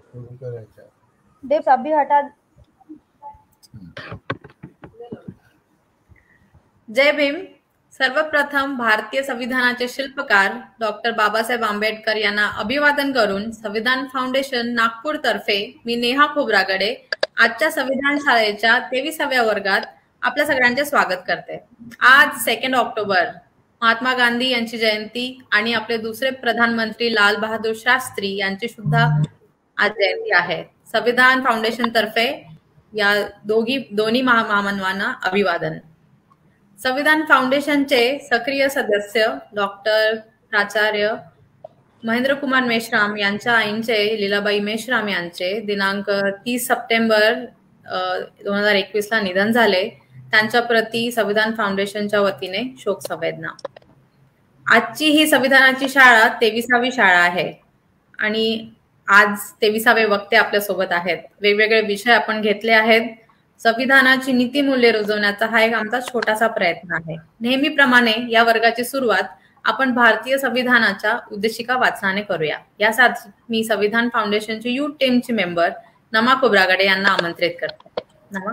सुरू करायचं. देव अभी हटा. जय भीम. सर्वप्रथम भारतीय संविधानाचे शिल्पकार डॉक्टर बाबासाहेब आंबेडकर यांना अभिवादन करून संविधान फाउंडेशन नागपूर तर्फे मी नेहा खोब्रागडे आजच्या संविधान शाळेच्या 23व्या वर्गात आपल्या सगळ्यांचे स्वागत करते. आज 2 ऑक्टोबर महात्मा गांधी यांची जयंती आणि आपले दुसरे प्रधानमंत्री लाल बहादूर शास्त्री यांची सुद्धा आज जयंती आहे. संविधान फाउंडेशन तर्फे या दोन्ही महामानवांना अभिवादन. संविधान फाउंडेशनचे सक्रिय सदस्य डॉक्टर प्राचार्य महेंद्र कुमार मेश्राम यांच्या आईंचे लीलाबाई मेश्राम यांचे दिनांक 30 सप्टेंबर 2021 ला निधन झाले. त्यांच्या प्रती संविधान फाउंडेशनच्या वतीने शोक संवेदना. आजची ही संविधानाची शाळा 23वी शाळा आहे आणि आज 23वे वक्ते आपल्या सोबत आहेत. वेगवेगळे विषय आपण घेतले आहेत. संविधानाची नीतिमूल्ये रुजवण्याचा हा एक आमचा छोटासा प्रयत्न आहे. नेहमीप्रमाणे या वर्गाची सुरुवात आपण भारतीय संविधानाच्या उद्देशिका वाचनाने करूया. यासाठी मी संविधान फाउंडेशनची युथ टीमची मेंबर नमा खोब्रागडे यांना आमंत्रित करते. नमा.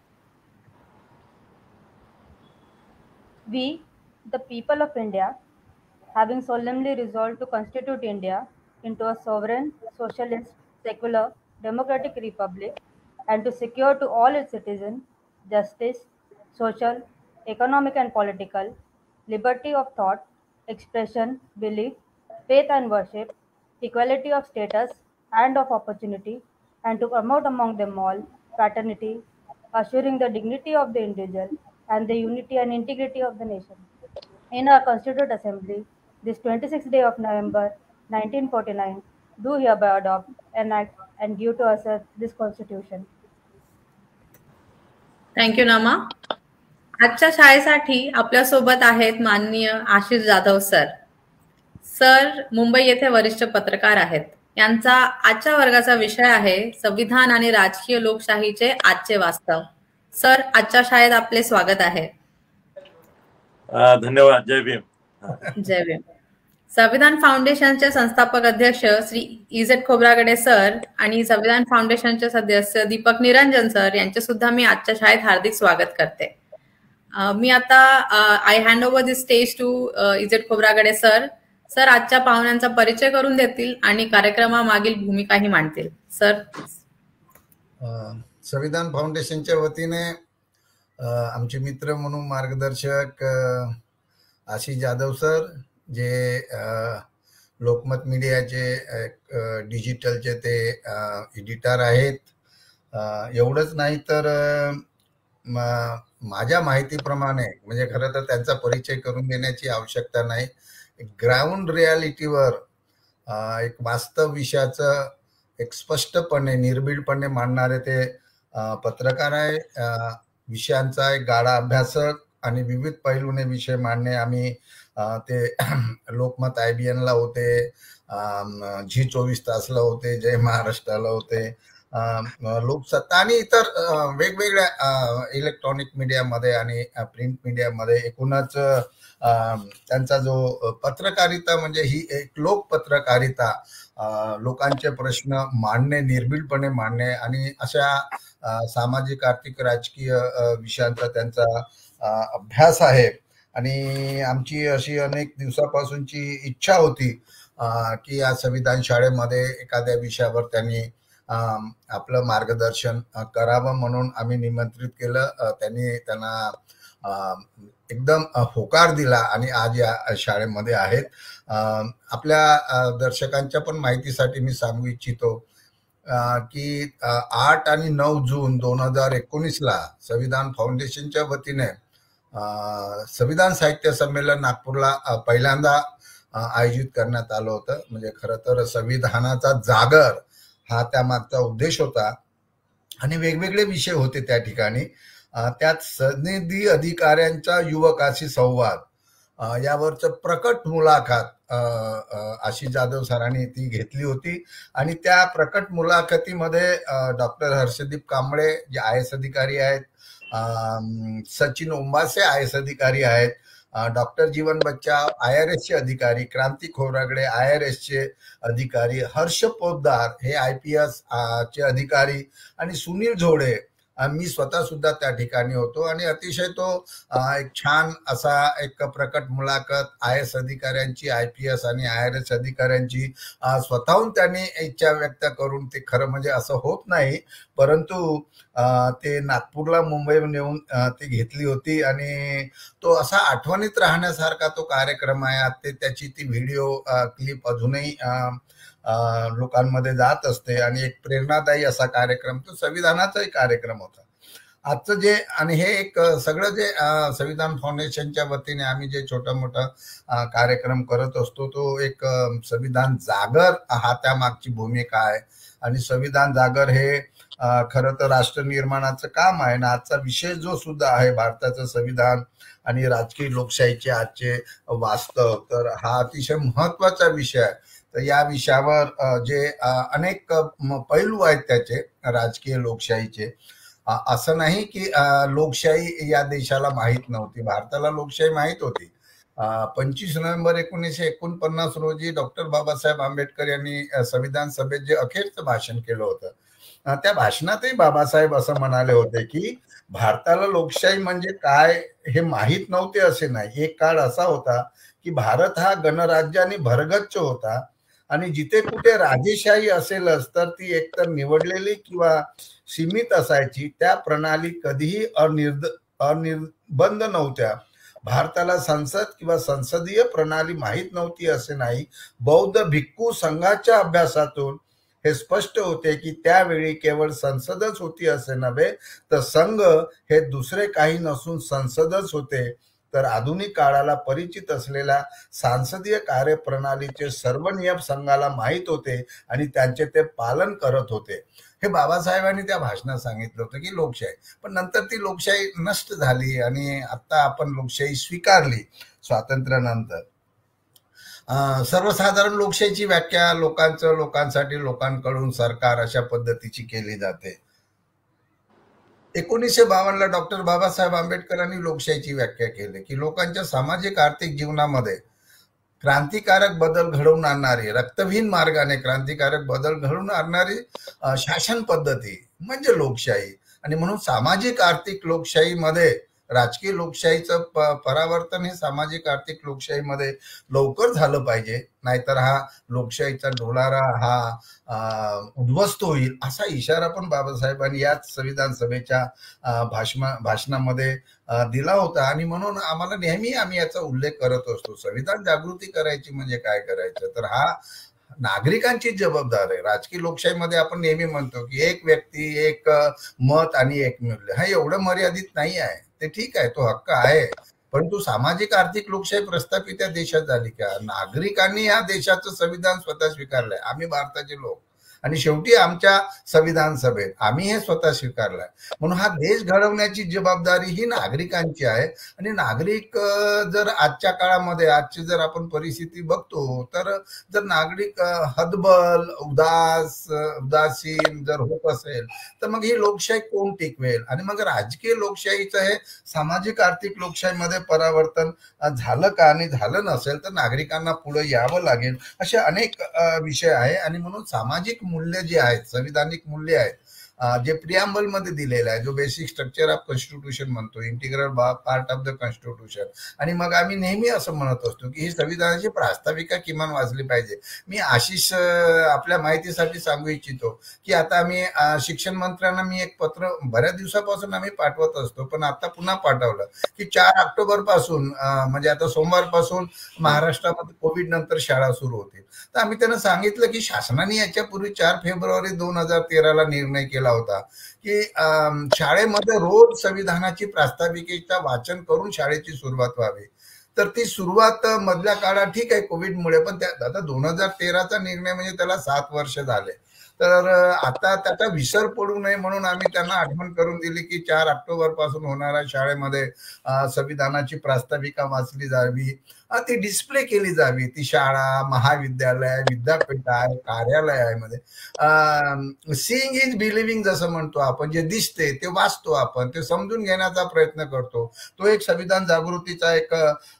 We, the people of India, having solemnly resolved to constitute India into a sovereign, socialist, secular, democratic republic, and to secure to all its citizens justice, social, economic, and political, liberty of thought, expression, belief, faith, and worship, equality of status and of opportunity, and to promote among them all fraternity, assuring the dignity of the individual and the unity and integrity of the nation. In our Constituent Assembly, this 26th day of November 1949, do hereby adopt, enact, and give to us this Constitution. Thank you नमा. आजच्या शाळेसाठी आपल्या सोबत आहेत माननीय Ashish Jadhav sir. Sir Mumbai येथे वरिष्ठ पत्रकार आहेत. यांचा आजच्या वर्गाचा विषय आहे संविधान आणि राजकीय लोकशाहीचे आजचे वास्तव. सर, आजच्या शाळेत आपले स्वागत आहे. धन्यवाद. जय भीम. जय भीम. संविधान फाउंडेशनचे संस्थापक अध्यक्ष श्री इजेड खोब्रागडे सर आणि संविधान फाउंडेशनचे सदस्य दीपक निरंजन सर यांचे सुद्धा मी आजच्या शाळेत हार्दिक स्वागत करते. मी आता I hand over the stage to इजेड खोब्रागडे सर. सर आजच्या पाहुण्यांचा परिचय करून देतील आणि कार्यक्रमामागील भूमिकाही मांडतील. सर. संविधान फाउंडेशनच्या वतीने आमचे मित्र म्हणून मार्गदर्शक आशिष जाधव सर, जे लोकमत मीडियाचे डिजिटलचे ते एडिटर आहेत. एवढंच नाही तर माझ्या माहितीप्रमाणे, म्हणजे खरं तर त्यांचा परिचय करून देण्याची आवश्यकता नाही, ग्राउंड रियालिटीवर एक वास्तव विषयाचं एक स्पष्टपणे निर्भीडपणे मांडणारे ते पत्रकार आहे. विषयांचा एक गाढा अभ्यासक आणि विविध पैलूने विषय मांडणे. आम्ही ते लोकमत IBN ला होते, Zee24 तासला होते, जय महाराष्ट्राला होते, लोकसत्ता आणि इतर वेगवेगळ्या इलेक्ट्रॉनिक मीडियामध्ये आणि प्रिंट मीडियामध्ये. एकूणच त्यांचा जो पत्रकारिता म्हणजे ही एक लोक पत्रकारिता, लोकांचे प्रश्न मांडणे, निर्भीडपणे मांडणे आणि अशा सामाजिक, आर्थिक, राजकीय विषयांचा त्यांचा अभ्यास आहे. आणि आमची अशी अनेक दिवसापासूनची इच्छा होती की या संविधान शाळेमध्ये एखाद्या विषयावर त्यांनी आपलं मार्गदर्शन करावं, म्हणून आम्ही निमंत्रित केलं. त्यांना एकदम होकार दिला आणि आज या शाळेमध्ये आहेत. आपल्या दर्शकांच्या पण माहितीसाठी मी सांगू इच्छितो की 8 आणि 9 जून 2019 ला संविधान फाउंडेशनच्या वतीने संविधान साहित्य संमेलन नागपूरला पहिल्यांदा आयोजित करण्यात आलं होतं. म्हणजे खरं तर संविधानाचा जागर हा त्यामागचा उद्देश होता आणि वेगवेगळे विषय होते त्या ठिकाणी. त्यात सनदी अधिकाऱ्यांचा युवकाशी संवाद यावरचं प्रकट मुलाखत आशिष जाधव सरांनी ती घेतली होती. आणि त्या प्रकट मुलाखतीमध्ये डॉक्टर हर्षदीप कांबळे जे IAS अधिकारी आहेत, सचिन ओंबासे IAS अधिकारी आहेत, डॉक्टर जीवन बच्चाव IRS चे अधिकारी, क्रांती खोब्रागडे IRS चे अधिकारी, हर्ष पोद्दार हे IPS चे अधिकारी आणि सुनील झोडे, मी स्वतः सुद्धा त्या ठिकाणी होतो आणि अतिशय तो एक छान असा एक प्रकट मुलाखत IS अधिकाऱ्यांची, IPS आणि IRS अधिकाऱ्यांची स्वतःहून त्यांनी इच्छा व्यक्त करून, ते खरं म्हणजे असं होत नाही, परंतु ते नागपूरला मुंबईहून नेऊन ते घेतली होती आणि तो असा आठवणीत राहण्यासारखा तो कार्यक्रम आहे. ते त्याची ती व्हिडिओ क्लिप अजूनही लोकांमध्ये जात असते आणि एक प्रेरणादायी असा कार्यक्रम तो संविधानाचाही कार्यक्रम होता. आजचं जे आणि हे एक सगळं जे संविधान फाउंडेशनच्या वतीने आम्ही जे छोटा मोठा कार्यक्रम करत असतो, तो एक संविधान जागर हा त्यामागची भूमिका आहे. आणि संविधान जागर हे खरं तर राष्ट्र निर्माणाचं काम आहे ना. आजचा विषय जो सुद्धा आहे भारताचं संविधान आणि राजकीय लोकशाहीचे आजचे वास्तव, तर हा अतिशय महत्वाचा विषय आहे. तर या विषयावर जे अनेक पैलू आहेत त्याचे राजकीय लोकशाहीचे, असं नाही की लोकशाही या देशाला माहीत नव्हती. भारताला लोकशाही माहीत होती. 25 नोव्हेंबर 1949 रोजी डॉक्टर बाबासाहेब आंबेडकर यांनी संविधान सभेत जे अखेरचं भाषण केलं होतं, त्या भाषणातही बाबासाहेब असं म्हणाले होते की भारताला लोकशाही म्हणजे काय हे माहीत नव्हते असे नाही. एक काळ असा होता की भारत हा गणराज्य आणि भरगच्च होता आणि जिथे कुठे राजेशाही असेलच तर ती एकतर निवडलेली किंवा सीमित असायची. त्या प्रणाली कधीही अनिर्बंध नव्हत्या. भारताला संसद किंवा संसदीय प्रणाली माहीत नव्हती असे नाही. बौद्ध भिक्खू संघाच्या अभ्यासातून हे स्पष्ट होते की त्यावेळी केवळ संसदच होती असे नव्हे, तर संघ हे दुसरे काही नसून संसदच होते. तर आधुनिक काळाला परिचित असलेल्या सांसदीय कार्यप्रणालीचे सर्व नियम संघाला माहीत होते आणि त्यांचे ते पालन करत होते. हे बाबासाहेबांनी त्या भाषणात सांगितलं होतं की लोकशाही, पण नंतर ती लोकशाही नष्ट झाली आणि आता आपण लोकशाही स्वीकारली स्वातंत्र्यानंतर. सर्वसाधारण लोकशाहीची व्याख्या लोकांसाठी, लोकांकडून, सरकार अशा पद्धतीची केली जाते. 1952ला डॉक्टर बाबासाहेब आंबेडकरांनी लोकशाहीची व्याख्या केली की लोकांच्या सामाजिक आर्थिक जीवनामध्ये क्रांतिकारक बदल घडवून आणणारी, रक्तहीन मार्गाने क्रांतिकारक बदल घडवून आणणारी शासन पद्धती म्हणजे लोकशाही. आणि म्हणून सामाजिक आर्थिक लोकशाहीमध्ये राजकीय लोकशाहीचं परावर्तन हे सामाजिक आर्थिक लोकशाहीमध्ये लवकर झालं पाहिजे, नाहीतर हा लोकशाहीचा डोलारा हा उद्ध्वस्त होईल, असा इशारा पण बाबासाहेबांनी याच संविधान सभेच्या भाषणामध्ये दिला होता. आणि म्हणून आम्हाला नेहमी आम्ही याचा उल्लेख करत असतो. संविधान जागृती करायची म्हणजे काय करायचं, तर हा नागरिकांची जबाबदार आहे. राजकीय लोकशाहीमध्ये आपण नेहमी म्हणतो की एक व्यक्ती, एक मत आणि एक मूल्य, हा एवढं मर्यादित नाही आहे. ते ठीक आहे, तो हक्क आहे, परंतु सामाजिक आर्थिक लोकशाही प्रस्थापित या देशात झाली का? नागरिकांनी या देशाचं संविधान स्वतः स्वीकारलंय. आम्ही भारताचे लोक आणि शेवटी आमच्या संविधान सभेत आम्ही हे स्वतः स्वीकारलंय. म्हणून हा देश घडवण्याची जबाबदारी ही नागरिकांची आहे. आणि नागरिक जर आजच्या काळामध्ये, आजची जर आपण परिस्थिती बघतो, तर जर नागरिक हतबल, उदासीन जर होत असेल, तर मग ही लोकशाही कोण टिकवेल? आणि मग राजकीय लोकशाहीचं हे सामाजिक आर्थिक लोकशाहीमध्ये परावर्तन झालं का? आणि झालं नसेल तर नागरिकांना पुढे यावं लागेल. असे अनेक विषय आहे. आणि म्हणून सामाजिक मूल्य जे आहेत, संविधानिक मूल्य आहेत, जे प्रिअम्बल मध्ये दिलेलं आहे, जो बेसिक स्ट्रक्चर ऑफ कॉन्स्टिट्यूशन म्हणतो, integral part of the constitution. आणि मग आम्ही नेहमी असं म्हणत असतो की ही संविधानाची प्रास्ताविका किमान वाचली पाहिजे. मी आशिष आपल्या माहितीसाठी सांगू इच्छितो की आता आम्ही शिक्षण मंत्र्यांना मी एक पत्र बऱ्याच दिवसापासून आम्ही पाठवत असतो, पण आता पुन्हा पाठवलं की 4 ऑक्टोबर पासून म्हणजे आता सोमवार पासून महाराष्ट्रामध्ये कोविड नंतर शाळा सुरू होतील. तर आम्ही त्यांना सांगितलं की शासनाने याच्यापूर्वी 4 फेब्रुवारी 2013ला निर्णय केला होता की शाळेमध्ये रोज संविधानाची प्रास्ताविकेचा वाचन करून शाळेची सुरुवात व्हावी. तर ती सुरुवात मधल्या काळात ठीक आहे कोविडमुळे, पण आता 2013चा निर्णय म्हणजे त्याला 7 वर्ष झाले. तर आता त्याचा विसर पडू नये म्हणून आम्ही त्यांना आठवण करून दिली की 4 ऑक्टोबर पासून होणाऱ्या शाळेमध्ये संविधानाची प्रास्ताविका वाचली जावी. ती डिस्प्ले केली जावी, ती शाळा, महाविद्यालय, विद्यापीठ, कार्यालयामध्ये. सीइंग इज बिलिव्हिंग जसं म्हणतो आपण, जे दिसते ते वाचतो आपण, ते समजून घेण्याचा प्रयत्न करतो. तो एक संविधान जागृतीचा एक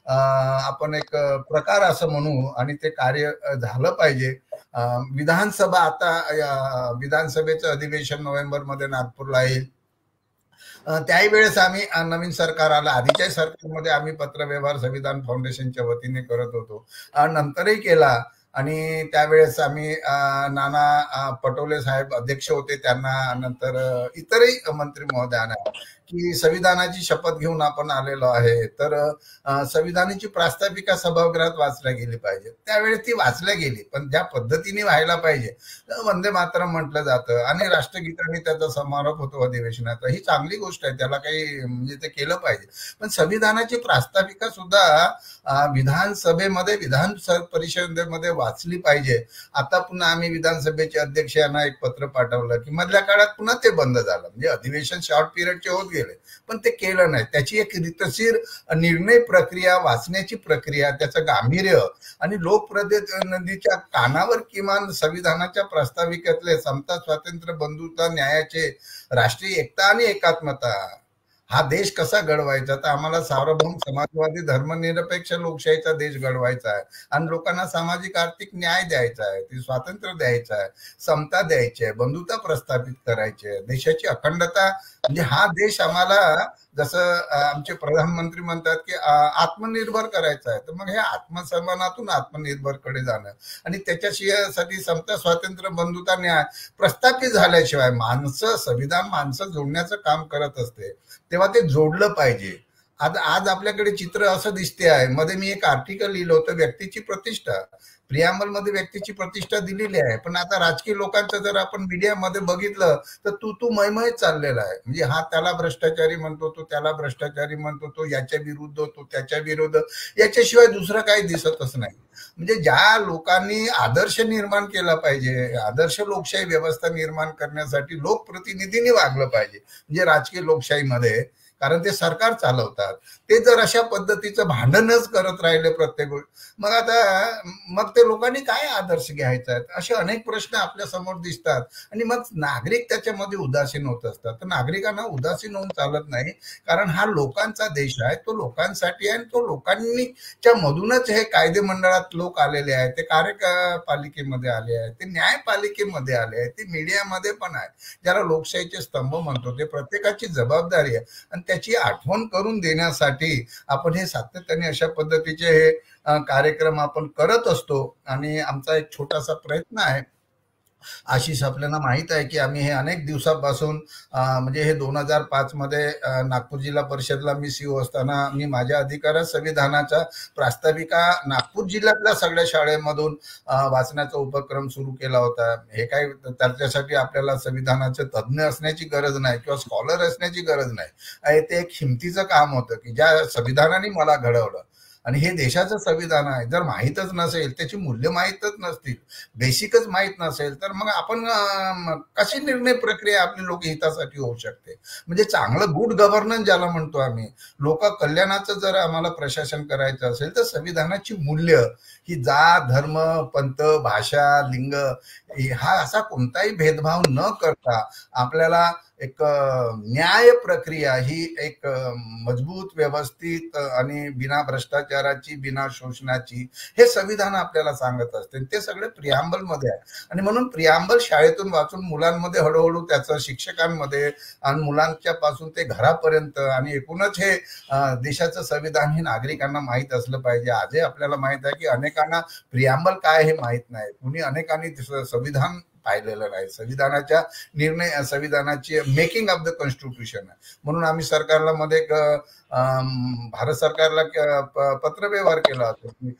आपण एक प्रकार असं म्हणू, आणि ते कार्य झालं पाहिजे. विधानसभा आता विधानसभेचं अधिवेशन नोव्हेंबरमध्ये नागपूरला येईल. त्याही वेळेस आम्ही नवीन सरकार आलं, आधीच्या सरकारमध्ये आम्ही पत्रव्यवहार संविधान फाउंडेशनच्या वतीने करत होतो, नंतरही केला. आणि त्यावेळेस आम्ही नाना पटोले साहेब अध्यक्ष होते, त्यांना नंतर इतरही मंत्री महोदयांना की संविधानाची शपथ घेऊन आपण आलेलो आहे, तर संविधानाची प्रास्ताविका सभागृहात वाचल्या गेली पाहिजे. त्यावेळेस ती वाचल्या गेली, पण ज्या पद्धतीने व्हायला पाहिजे, वंदे मातरम म्हटलं जातं आणि राष्ट्रगीताने त्याचा समारोप होतो अधिवेशनाचा, ही चांगली गोष्ट आहे, त्याला काही म्हणजे ते केलं पाहिजे. पण संविधानाची प्रास्ताविका सुद्धा विधानसभेमध्ये, विधान परिषदेमध्ये वाचली पाहिजे. आता पुन्हा आम्ही विधानसभेचे अध्यक्ष यांना एक पत्र पाठवलं की मधल्या काळात पुन्हा ते बंद झालं, म्हणजे अधिवेशन शॉर्ट पिरियडचे होत गेले, पण ते केलं नाही. त्याची एक रितसर निर्णय प्रक्रिया, वाचण्याची प्रक्रिया, त्याचं गांभीर्य आणि लोकप्रतिनिधीच्या कानावर किमान संविधानाच्या प्रास्ताविकेतले समता, स्वातंत्र्य, बंधुता, न्यायाचे, राष्ट्रीय एकता आणि एकात्मता, हा देश कसा घडवायचा, तर आम्हाला सार्वभौम समाजवादी धर्मनिरपेक्ष लोकशाहीचा देश घडवायचा आहे आणि लोकांना सामाजिक आर्थिक न्याय द्यायचा आहे, ती स्वातंत्र्य द्यायचं आहे, समता द्यायची आहे, बंधुता प्रस्थापित करायची आहे, देशाची अखंडता, म्हणजे हा देश आम्हाला जसं आमचे प्रधानमंत्री म्हणतात की आत्मनिर्भर करायचं आहे, तर मग हे आत्मसन्मानातून आत्मनिर्भरकडे जाणं आणि त्याच्यासाठी समता, स्वातंत्र्य, बंधुता, न्याय प्रस्थापित झाल्याशिवाय माणसं, संविधान माणसं जोडण्याचं काम करत असते, तेव्हा ते जोडलं पाहिजे. आज आपल्याकडे चित्र असं दिसते आहे, मध्ये मी एक आर्टिकल लिहिलं होतं, व्यक्तीची प्रतिष्ठा, प्रियाम्बल मध्ये व्यक्तीची प्रतिष्ठा दिलेली आहे, पण आता राजकीय लोकांचं जर आपण मीडियामध्ये बघितलं तर तू मैमय चाललेला आहे. म्हणजे हा त्याला भ्रष्टाचारी म्हणतो, तो त्याला भ्रष्टाचारी म्हणतो, तो याच्या विरुद्ध, तो त्याच्या विरुद्ध, याच्याशिवाय दुसरं काही दिसतच नाही. म्हणजे ज्या लोकांनी आदर्श निर्माण केला पाहिजे, आदर्श लोकशाही व्यवस्था निर्माण करण्यासाठी लोकप्रतिनिधींनी वागलं पाहिजे, म्हणजे राजकीय लोकशाहीमध्ये, कारण ते सरकार चालवतात, ते जर अशा पद्धतीचं भांडणच करत राहिले प्रत्येक गोष्ट, मग ते लोकांनी काय आदर्श घ्यायचा आहे, असे अनेक प्रश्न आपल्या समोर दिसतात. आणि मग नागरिक त्याच्यामध्ये उदासीन होत असतात. तर नागरिकांना उदासीन होऊन चालत नाही, कारण हा लोकांचा देश आहे, तो लोकांसाठी आहे, आणि तो लोकांच्या मधूनच हे कायदे मंडळात लोक आलेले आहेत, ते कार्यपालिकेमध्ये आले आहेत, ते न्यायपालिकेमध्ये आले आहेत, ते मीडियामध्ये पण आहे, ज्याला लोकशाहीचे स्तंभ म्हणतो. ते प्रत्येकाची जबाबदारी आहे आणि त्याची आठवण करून देण्यासाठी आपण हे सातत्याने अशा पद्धतीचे हे कार्यक्रम आपण करत असतो. आणि आमचा एक छोटासा प्रयत्न आहे. आशिष, आपल्याला माहित आहे की आम्ही हे अनेक दिवसापासून म्हणजे हे 2005 मध्ये नागपूर जिल्हा परिषदला मी सीओ असताना मी माझ्या अधिकारात संविधानाचा प्रास्ताविका नागपूर जिल्ह्यातल्या सगळ्या शाळेमधून वाचण्याचा उपक्रम सुरू केला होता. हे काय त्याच्यासाठी आपल्याला संविधानाचे तज्ज्ञ असण्याची गरज नाही किंवा स्कॉलर असण्याची गरज नाही. ते एक हिमतीचं काम होतं की ज्या संविधानाने मला घडवलं, आणि हे देशाचं संविधान आहे, जर माहीतच नसेल, त्याची मूल्य माहीतच नसतील, बेसिकच माहीत नसेल, तर मग आपण कशी निर्णय प्रक्रिया आपली लोकहितासाठी होऊ शकते. म्हणजे चांगलं गुड गव्हर्नन्स ज्याला म्हणतो आम्ही, लोक कल्याणाचं जर आम्हाला प्रशासन करायचं असेल तर संविधानाची मूल्य ही जात, धर्म, पंथ, भाषा, लिंग हा असा कोणताही भेदभाव न करता आपल्याला एक न्याय प्रक्रिया ही एक मजबूत, व्यवस्थित आणि बिना भ्रष्टाचाराची, बिना शोषणाची हे संविधान आपल्याला सांगत असते. ते सगळे प्रियांबल मध्ये आहे. आणि म्हणून प्रियांबल शाळेतून वाचून मुलांमध्ये हळूहळू त्याचं शिक्षकांमध्ये आणि मुलांच्या पासून ते घरापर्यंत आणि एकूणच हे देशाचं संविधान हे नागरिकांना माहीत असलं पाहिजे. आजही आपल्याला माहित आहे की अनेकांना प्रियांबल काय हे माहीत नाही. कुणी अनेकांनी संविधान पाहिलेलं नाही. संविधानाच्या निर्णय, संविधानाची मेकिंग ऑफ द कॉन्स्टिट्यूशन आहे. म्हणून आम्ही सरकारला मध्ये भारत सरकारला पत्रव्यवहार केला होता की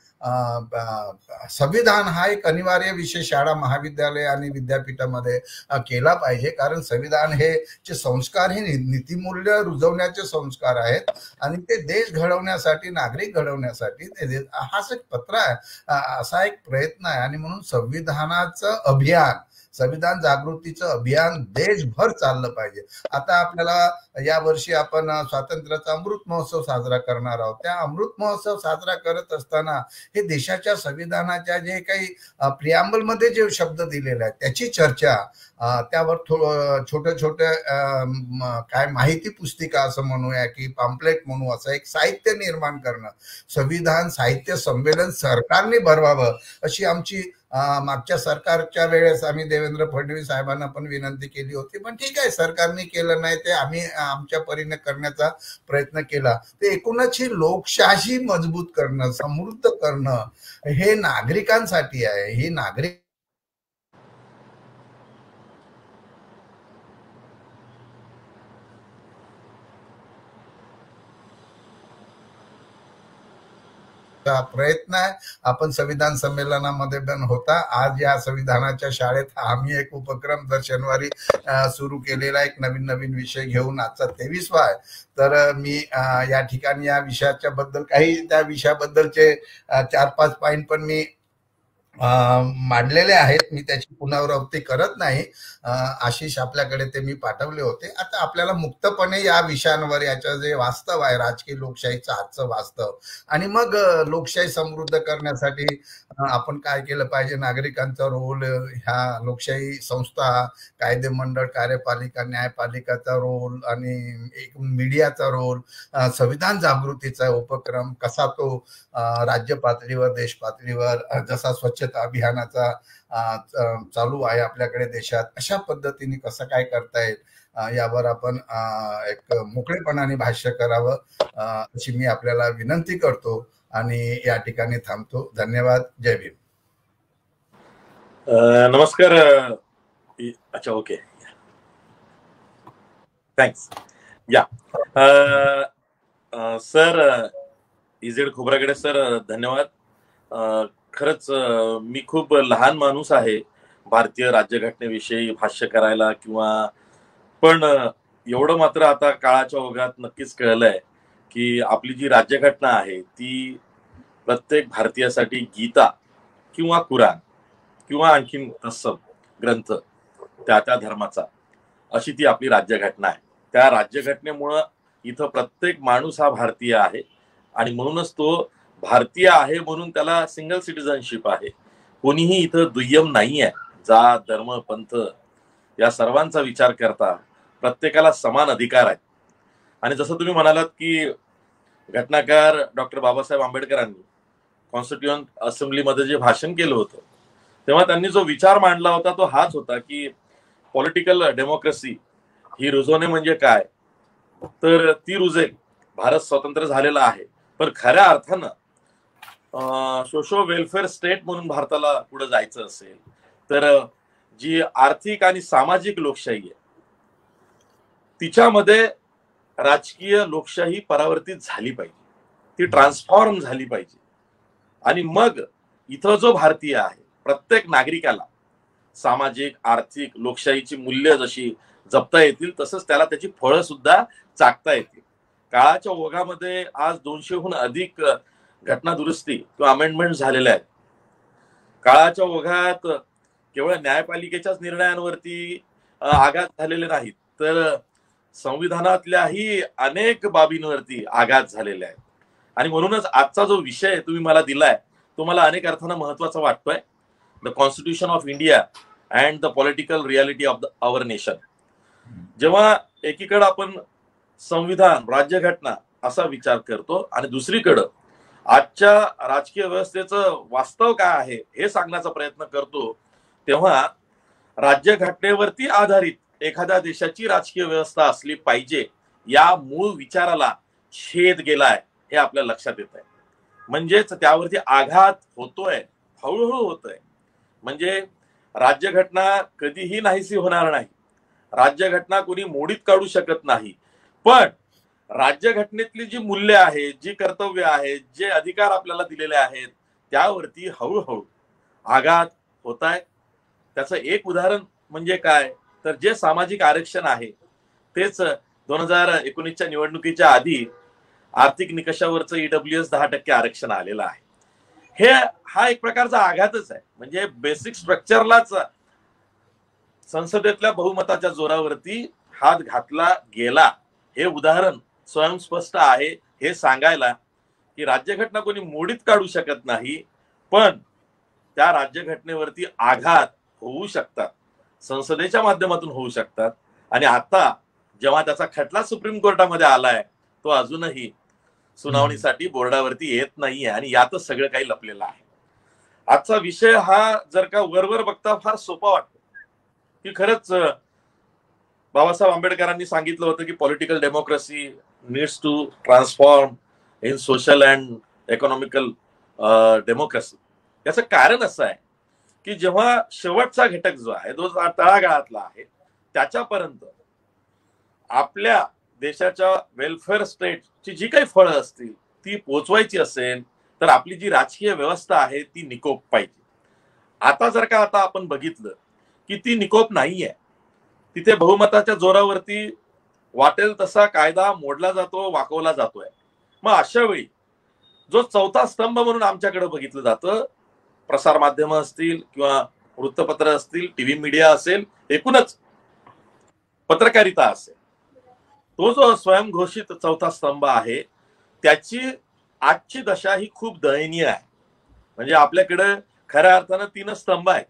संविधान हा एक अनिवार्य विषय शाळा, महाविद्यालय आणि विद्यापीठामध्ये केला पाहिजे. कारण संविधान हे चे संस्कार हे नीतिमूल्य रुजवण्याचे संस्कार आहेत आणि ते देश घडवण्यासाठी, नागरिक घडवण्यासाठी हाच एक पत्र आहे, असा एक प्रयत्न आहे. आणि म्हणून संविधानाचं अभियान, संविधान जागृतीचं अभियान देशभर चाललं पाहिजे. आता आपल्याला या वर्षी आपण स्वातंत्र्याचा अमृत महोत्सव साजरा करणार आहोत. त्या अमृत महोत्सव साजरा करत असताना हे देशाच्या संविधानाच्या जे काही प्रियांबल मध्ये जे शब्द दिलेले आहेत त्याची चर्चा, त्यावर छोटे छोटे काय माहिती पुस्तिका असं म्हणूया की पॅम्पलेट म्हणू, असं एक साहित्य निर्माण करणं, संविधान साहित्य संमेलन सरकारने भरवावं अशी आमची मागच्या सरकारच्या वेळेस आम्ही देवेंद्र फडणवीस साहेबांना पण विनंती केली होती. पण ठीक आहे, सरकारने केलं नाही ते आम्ही आमच्या परीने करण्याचा प्रयत्न केला. ते एकूणच ही लोकशाही मजबूत करणं, समृद्ध करणं हे नागरिकांसाठी आहे. ही नागरिक प्रयत्न आहे. आपण संविधान संमेलनामध्ये पण होता. आज या संविधानाच्या शाळेत आम्ही एक उपक्रम दर शनिवारी सुरू केलेला, एक नवीन नवीन विषय घेऊन. आजचा 23वा आहे. तर मी या ठिकाणी या विषयाच्या बद्दल काही त्या विषयाबद्दलचे 4-5 पॉइंट पण मी मांडलेले आहेत. मी त्याची पुनरावृत्ती करत नाही. आशिष आपल्याकडे ते मी पाठवले होते. आता आपल्याला मुक्तपणे या विषयांवर, याचं जे वास्तव आहे राजकीय लोकशाहीचं आजचं वास्तव, आणि मग लोकशाही समृद्ध करण्यासाठी आपण काय केलं पाहिजे, नागरिकांचा रोल, ह्या लोकशाही संस्था, कायदे मंडळ, कार्यपालिका, न्यायपालिकाचा रोल आणि एक मीडियाचा रोल, संविधान जागृतीचा उपक्रम कसा तो राज्य पातळीवर, देश पातळीवर, जसा स्वच्छता अभियानाचा चालू आहे आपल्याकडे देशात, अशा पद्धतीने कसं काय करता येईल यावर आपण एक मोकळेपणाने भाष्य करावं अशी मी आपल्याला विनंती करतो आणि या ठिकाणी थांबतो. धन्यवाद. जय भीम. नमस्कार. अच्छा, ओके, थँक्स. या सर, इजेड खोब्रागडे सर, धन्यवाद. खरंच मी खूप लहान माणूस आहे भारतीय राज्यघटनेविषयी भाष्य करायला, किंवा पण एवढं मात्र आता काळाच्या ओघात नक्कीच कळलंय की आपली जी राज्यघटना आहे ती प्रत्येक भारतीयासाठी गीता किंवा कुराण किंवा आणखीन तत्सम ग्रंथ त्या त्या धर्माचा, अशी ती आपली राज्यघटना आहे. त्या राज्यघटनेमुळं इथं प्रत्येक माणूस हा भारतीय आहे, आणि म्हणूनच तो भारतीय आहे म्हणून त्याला सिंगल सिटिझनशिप आहे. कोणीही इथं दुय्यम नाही आहे. जात, धर्म, पंथ या सर्वांचा विचार करता प्रत्येकाला समान अधिकार आहेत. आणि जसं तुम्ही म्हणालात की घटनाकार डॉक्टर बाबासाहेब आंबेडकरांनी कॉन्स्टिट्युएंट असेंब्लीमध्ये जे भाषण केलं होतं तेव्हा त्यांनी जो विचार मांडला होता तो हाच होता की पॉलिटिकल डेमोक्रेसी ही रुजवणे म्हणजे काय, तर ती रुजेल. भारत स्वतंत्र झालेला आहे, पण खऱ्या अर्थानं सोशो वेलफेअर स्टेट म्हणून भारताला पुढे जायचं असेल तर जी आर्थिक आणि सामाजिक लोकशाही आहे तिच्यामध्ये राजकीय लोकशाही परावर्तित झाली पाहिजे, ती ट्रान्सफॉर्म झाली पाहिजे. आणि मग इथं जो भारतीय आहे प्रत्येक नागरिकाला सामाजिक, आर्थिक, लोकशाहीची मूल्य जशी जपता येतील तसंच त्याला त्याची फळं सुद्धा चाकता येतील. काळाच्या ओघामध्ये आज 200हून अधिक घटना दुरुस्ती किंवा अमेंडमेंट झालेल्या आहेत. काळाच्या ओघात केवळ न्यायपालिकेच्याच निर्णयांवरती आघात झालेले नाहीत, तर संविधानातल्याही अनेक बाबींवरती आघात झालेले आहेत. आणि म्हणूनच आजचा जो विषय तुम्ही मला दिलाय तो मला अनेक अर्थानं महत्वाचा वाटतोय, the constitution of India and the political reality of our nation. जेव्हा एकीकडे आपण संविधान, राज्यघटना असा विचार करतो आणि दुसरीकडं आजच्या राजकीय व्यवस्थेचं वास्तव काय आहे हे सांगण्याचा प्रयत्न करतो, तेव्हा राज्यघटनेवरती आधारित एखाद्या देशाची राजकीय व्यवस्था असली पाहिजे या मूळ विचाराला छेद गेलाय हे आपल्या लक्षात येत आहे. म्हणजेच त्यावरती आघात होतोय, हळूहळू होतोय. म्हणजे राज्यघटना कधीही नाहीशी होणार नाही, राज्यघटना कोणी मोडीत काढू शकत नाही, पण राज्यघटनेतली जी मूल्य आहेत, जी कर्तव्य आहेत, जे अधिकार आपल्याला दिलेले आहेत त्यावरती हळूहळू आघात होत आहे. त्याचं एक उदाहरण म्हणजे काय, तर जे सामाजिक आरक्षण आहे तेच 2019च्या निवडणुकीच्या आधी आर्थिक निकषावरचं EWS 10% आरक्षण आलेलं आहे. हा एक प्रकारचा आघातच आहे. म्हणजे बेसिक स्ट्रक्चरलाच संसदेतल्या बहुमताच्या जोरावरती हात घातला गेला हे उदाहरण स्वयंस्पष्ट आहे. हे सांगायला की राज्यघटना कोणी मोडीत काढू शकत नाही, पण त्या राज्यघटनेवरती आघात होऊ शकतात, संसदेच्या माध्यमातून होऊ शकतात. आणि आता जेव्हा त्याचा खटला सुप्रीम कोर्टामध्ये आलाय तो अजूनही सुनावणीसाठी बोर्डावरती येत नाहीये आणि यातच सगळं काही लपलेलं आहे. आजचा विषय हा जर का वरवर बघता फार सोपा वाटतो की खरंच बाबासाहेब आंबेडकरांनी सांगितलं होतं की political democracy needs to transform in social and economical democracy. याचं कारण असं आहे की जेव्हा शेवटचा घटक जो आहे जो तळागाळातला आहे त्याच्यापर्यंत आपल्या देशाच्या वेलफेअर स्टेटची जी काही फळं असतील ती पोचवायची असेल तर आपली जी राजकीय व्यवस्था आहे ती निकोप पाहिजे. आता जर का आता आपण बघितलं की ती निकोप नाहीये, तिथे बहुमताच्या जोरावरती वाटेल तसा कायदा मोडला जातो, वाकवला जातोय. मग अशा वेळी जो चौथा स्तंभ म्हणून आमच्याकडे बघितलं जातं, प्रसार माध्यम असतील किंवा वृत्तपत्र असतील, टीव्ही मीडिया असेल, एकूणच पत्रकारिता असेल, तो जो स्वयंघोषित चौथा स्तंभ आहे त्याची आजची दशा ही खूप दयनीय आहे. म्हणजे आपल्याकडे खऱ्या अर्थानं 3 स्तंभ आहेत.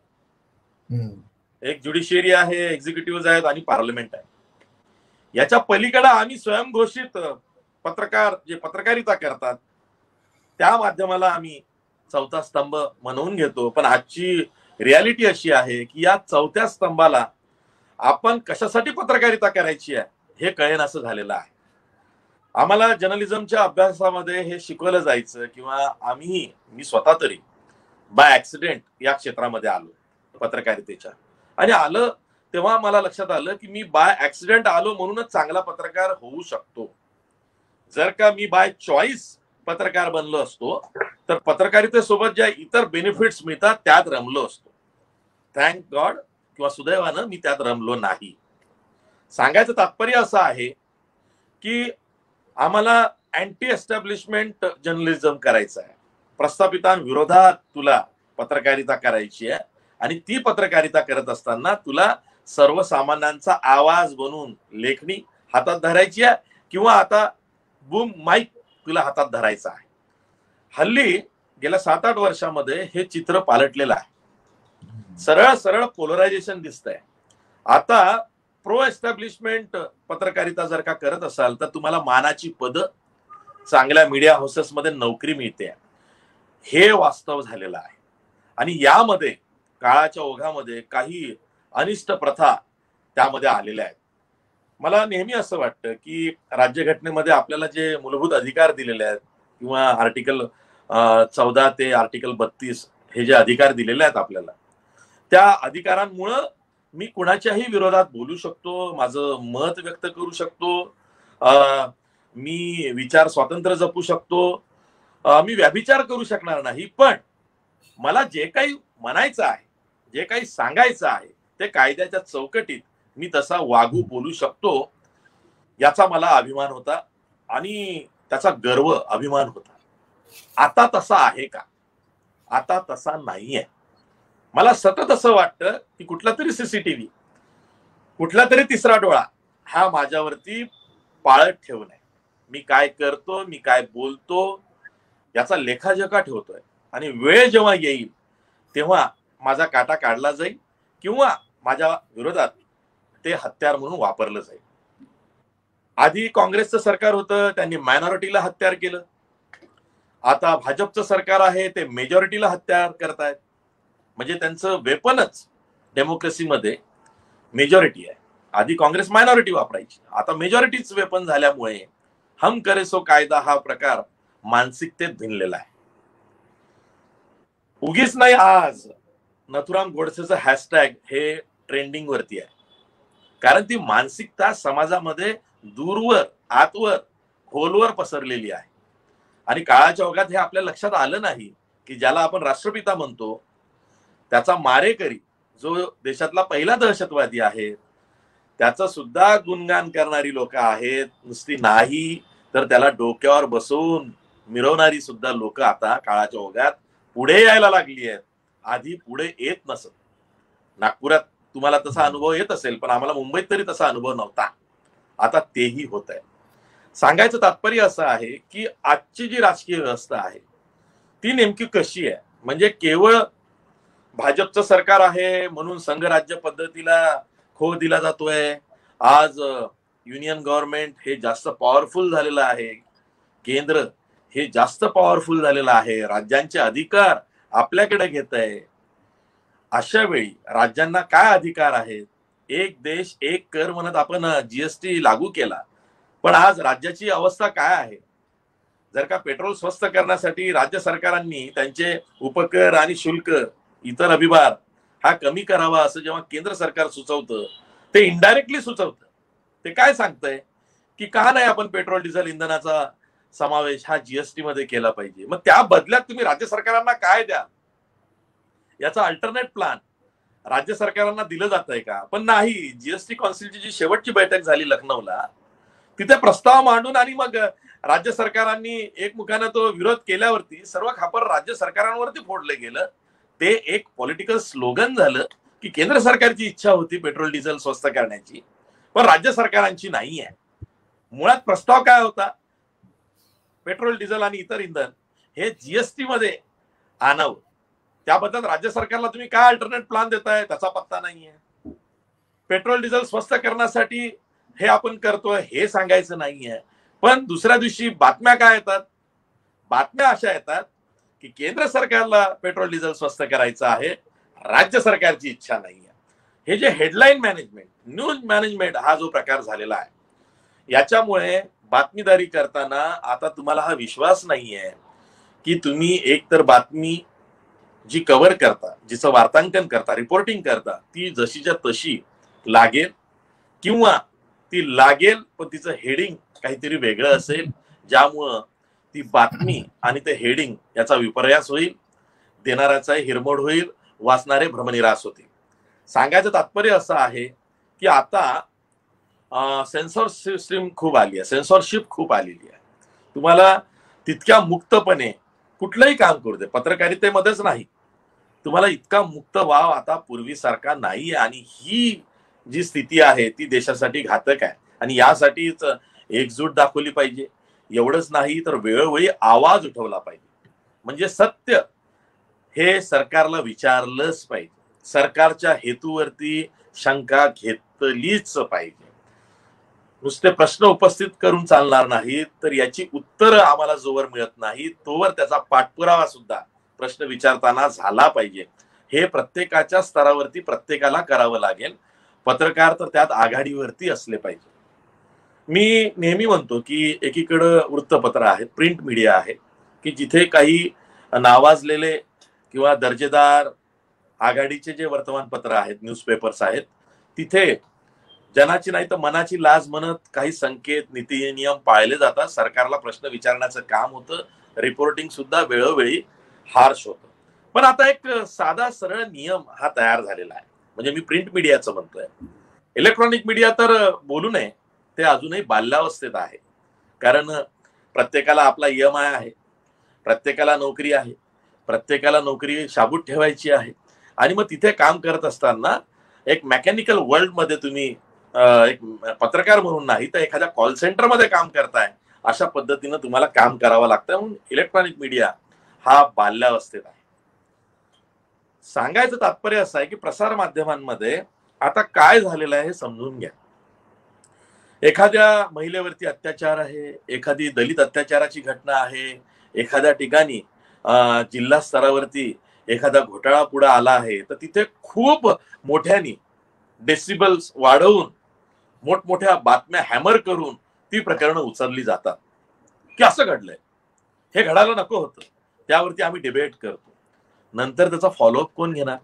एक ज्युडिशियरी आहे, एक्झिक्युटिव्ह आहेत आणि पार्लमेंट आहे. याच्या पलीकडे आम्ही स्वयंघोषित पत्रकार जे पत्रकारिता करतात त्या माध्यमाला आम्ही चौथा स्तंभ म्हणून घेतो. पण आजची रियालिटी अशी आहे की या चौथ्या स्तंभाला आपण कशासाठी पत्रकारिता करायची आहे हे कळेनासं झालेलं आहे. आम्हाला जर्नलिझमच्या अभ्यासामध्ये हे शिकवलं जायचं किंवा मी स्वतः तरी बाय ऍक्सिडेंट या क्षेत्रामध्ये आलो पत्रकारितेच्या, आणि आलं तेव्हा मला लक्षात आलं की मी बाय ऍक्सिडेंट आलो म्हणूनच चांगला पत्रकार होऊ शकतो. जर का मी बाय चॉईस पत्रकार बनलो असतो तर पत्रकारितेसोबत ज्या इतर बेनिफिट्स मिळतात त्यात रमलो असतो. थँक गॉड किंवा सुदैवानं मी त्यात रमलो नाही. सांगायचं तात्पर्य असं आहे की आम्हाला अँटी एस्टॅब्लिशमेंट जर्नलिझम करायचं आहे. प्रस्थापितांविरोधात तुला पत्रकारिता करायची आहे आणि ती पत्रकारिता करत असताना तुला सर्वसामान्यांचा आवाज बनून लेखणी हातात धरायची आहे किंवा आता बूम माईक तुला हातात धरायचा आहे. हल्ली गेल्या 7-8 वर्षामध्ये हे चित्र पालटलेलं आहे. सरळ सरळ पोलरायझेशन दिसतंय. आता प्रो एस्टॅब्लिशमेंट पत्रकारिता जर का करत असाल तर तुम्हाला मानाची पदं, चांगल्या मीडिया हाऊसेसमध्ये नोकरी मिळते, हे वास्तव झालेलं आहे. आणि यामध्ये काळाच्या ओघामध्ये काही अनिष्ट प्रथा त्यामध्ये आलेल्या आहेत. मला नेहमी असं वाटतं की राज्यघटनेमध्ये आपल्याला जे मूलभूत अधिकार दिलेले आहेत किंवा आर्टिकल 14 ते आर्टिकल 32 हे जे अधिकार दिलेले आहेत आपल्याला, त्या अधिकारांमुळं मी कुणाच्याही विरोधात बोलू शकतो, माझं मत व्यक्त करू शकतो, मी विचार स्वातंत्र्य जपू शकतो, मी व्याभिचार करू शकणार नाही. पण मला जे काही म्हणायचं आहे, जे काही सांगायचं आहे ते कायद्याच्या चौकटीत मी तसा वागू बोलू शकतो, याचा मला अभिमान होता आणि त्याचा गर्व अभिमान होता. आता तसा आहे का? आता तसा नाहीये. मला सतत असं वाटतं की कुठला तरी सीसीटीव्ही, कुठला तरी तिसरा डोळा हा माझ्यावरती पाळत ठेवलाय. मी काय करतो, मी काय बोलतो याचा लेखाजोखा ठेवतोय आणि वेळ जेव्हा येईल तेव्हा माझा काटा काढला जाईल किंवा माझ्या विरोधात ते हत्यार म्हणून वापरलं जाईल. आधी काँग्रेसचं सरकार होतं, त्यांनी मायनॉरिटीला हत्यार केलं. आता भाजपचं सरकार आहे, ते मेजॉरिटीला हत्यार करतायत. म्हणजे त्यांचं वेपनच डेमोक्रेसीमध्ये मेजॉरिटी आहे. आधी काँग्रेस मायनॉरिटी वापरायची, आता मेजॉरिटीच वेपन झाल्यामुळे हम करे सो कायदा हा प्रकार मानसिकतेत भिनलेला आहे. उगीच नाही आज नथुराम गोडसेचं हॅशटॅग हे ट्रेंडिंग वरती आहे, कारण ती मानसिकता समाजामध्ये दूरवर, आतवर, खोलवर पसरलेली आहे. आणि काळाच्या ओघात हे आपल्या लक्षात आलं नाही की ज्याला आपण राष्ट्रपिता म्हणतो त्याचा मारेकरी जो देशातला पहिला दहशतवादी आहे त्याचं सुद्धा गुणगान करणारी लोक आहेत. नुसती नाही तर त्याला डोक्यावर बसवून मिरवणारी सुद्धा लोक आता काळाच्या ओघात पुढे यायला लागली आहेत. आधी पुढे येत नसत. नागपुरात तुम्हाला तसा अनुभव येत असेल, पण आम्हाला मुंबईत तरी तसा अनुभव नव्हता. आता तेही होत आहे. सांगायचं तात्पर्य असं आहे की आजची जी राजकीय व्यवस्था आहे ती नेमकी कशी आहे. म्हणजे केवळ भाजपचं सरकार आहे म्हणून संघराज्य पद्धतीला खो दिला जातोय. आज युनियन गव्हर्नमेंट हे जास्त पॉवरफुल झालेलं आहे, केंद्र हे जास्त पॉवरफुल झालेलं आहे, राज्यांचे अधिकार आपल्याकडे घेत आहे. अशा वेळी राज्यांना काय अधिकार आहेत? एक देश एक कर म्हणत आपण जीएसटी लागू केला, पण आज राज्याची अवस्था काय आहे? जर का पेट्रोल स्वस्त करण्यासाठी राज्य सरकारांनी त्यांचे उपकर आणि शुल्क इतर अभिभार हा कमी करावा असं जेव्हा केंद्र सरकार सुचवतं, ते इनडायरेक्टली सुचवतं. ते काय सांगतंय की का नाही आपण पेट्रोल डिझेल इंधनाचा समावेश हा जीएसटी मध्ये केला पाहिजे. मग त्या बदल्यात तुम्ही राज्य सरकारांना काय द्या, याचा अल्टरनेट प्लान राज्य सरकारांना दिलं जात आहे का? पण नाही. जीएसटी कौन्सिलची जी शेवटची बैठक झाली लखनौला, तिथे प्रस्ताव मांडून आणि मग राज्य सरकारांनी एकमुखानं तो विरोध केल्यावरती सर्व खापर राज्य सरकारांवरती फोडलं गेलं. ते एक पॉलिटिकल स्लोगन झालं की केंद्र सरकारची इच्छा होती पेट्रोल डिझेल स्वस्त करण्याची, पण राज्य सरकारांची नाही आहे. मुळात प्रस्ताव काय होता? पेट्रोल डिझेल आणि इतर इंधन हे जीएसटी मध्ये आणावं. त्याबद्दल राज्य सरकारला तुम्ही काय अल्टरनेट प्लान देताय त्याचा पत्ता नाहीये. पेट्रोल डिझेल स्वस्त करण्यासाठी हे आपण करतोय हे सांगायचं नाहीये. पण दुसऱ्या दिवशी बातम्या काय येतात? बातम्या अशा येतात की केंद्र सरकारला पेट्रोल डिझेल स्वस्त करायचं आहे, राज्य सरकारची इच्छा नाहीये. हे जे हेडलाईन मॅनेजमेंट, न्यूज मॅनेजमेंट हा जो प्रकार झालेला आहे, याच्यामुळे बातमीदारी करताना आता तुम्हाला हा विश्वास नाहीये की तुम्ही एकतर बातमी जी कव्हर करता, जिचं वार्तांकन करता, रिपोर्टिंग करता, ती जशीच्या तशी लागेल, किंवा ती लागेल पण तिचं हेडिंग काहीतरी वेगळं असेल, ज्यामुळं ती बातमी आणि ते हेडिंग याचा विपर्यास होईल, देणाऱ्याचा हिरमोड होईल, वाचणारे भ्रमनिरास होतील. सांगायचं तात्पर्य असं आहे की आता सेन्सॉर सिस्टीम खूप आली आहे, सेन्सॉरशिप खूप आलेली आहे. तुम्हाला तितक्या मुक्तपणे कुठलंही काम करू दे, पत्रकारितेमध्येच नाही, तुम्हाला इतका मुक्त वाव आता पूर्वीसारखा नाहीये. आणि ही जी स्थिती आहे ती देशासाठी घातक आहे. आणि यासाठीच एकजूट दाखवली पाहिजे. एवढंच नाही तर वेळोवेळी आवाज उठवला पाहिजे. म्हणजे सत्य हे सरकारला विचारलंच पाहिजे, सरकारच्या हेतूवरती शंका घेतलीच पाहिजे. नुसते प्रश्न उपस्थित करून चालणार नाहीत, तर याची उत्तरं आम्हाला जोवर मिळत नाही तोवर त्याचा पाठपुरावा सुद्धा प्रश्न विचारताना झाला पाहिजे. हे प्रत्येकाच्या स्तरावरती प्रत्येकाला करावं लागेल. पत्रकार तर त्यात आघाडीवरती असले पाहिजे. मी नेहमी म्हणतो की एकीकडं वृत्तपत्र आहेत, प्रिंट मीडिया आहे, की जिथे काही नावाजलेले किंवा दर्जेदार आघाडीचे जे वर्तमानपत्र आहेत, न्यूजपेपर्स आहेत, तिथे जनाची नाही तर मनाची लाज म्हणत काही संकेत, नीती नियम पाळले जातात. सरकारला प्रश्न विचारण्याचं काम होतं, रिपोर्टिंग सुद्धा वेळोवेळी हार्श होतं. पण आता एक साधा सरळ नियम हा तयार झालेला आहे. म्हणजे मी प्रिंट मीडियाचं म्हणतोय, इलेक्ट्रॉनिक मीडिया तर बोलू नये, ते अजूनही बाल्यावस्थेत आहे. कारण प्रत्येकाला आपला EMI आहे, प्रत्येकाला नोकरी आहे, प्रत्येकाला नोकरी शाबूत ठेवायची आहे. आणि मग तिथे काम करत असताना एक मेकॅनिकल वर्ल्ड मध्ये तुम्ही एक पत्रकार म्हणून नाही तर एखाद्या कॉल सेंटर मध्ये काम करताय, अशा पद्धतीनं तुम्हाला काम करावं लागतं. म्हणून इलेक्ट्रॉनिक मीडिया हा बाल्यावस्थेत आहे. सांगायचं तात्पर्य असं आहे की प्रसार माध्यमांमध्ये आता काय झालेलं आहे हे समजून घ्या. एखाद्या महिलेवरती अत्याचार आहे, एखादी दलित अत्याचाराची घटना आहे, एखाद्या ठिकाणी जिल्हा स्तरावरती एखादा घोटाळा पुढे आला आहे, तर तिथे खूप मोठ्यानी डेसिबल्स वाढवून मोठमोठ्या बातम्या हॅमर करून ती प्रकरणं उचलली जातात की असं घडलंय, हे घडायला नको होतं. त्यावरती आम्ही डिबेट करतो. नंतर त्याचा फॉलोअप कोण घेणार?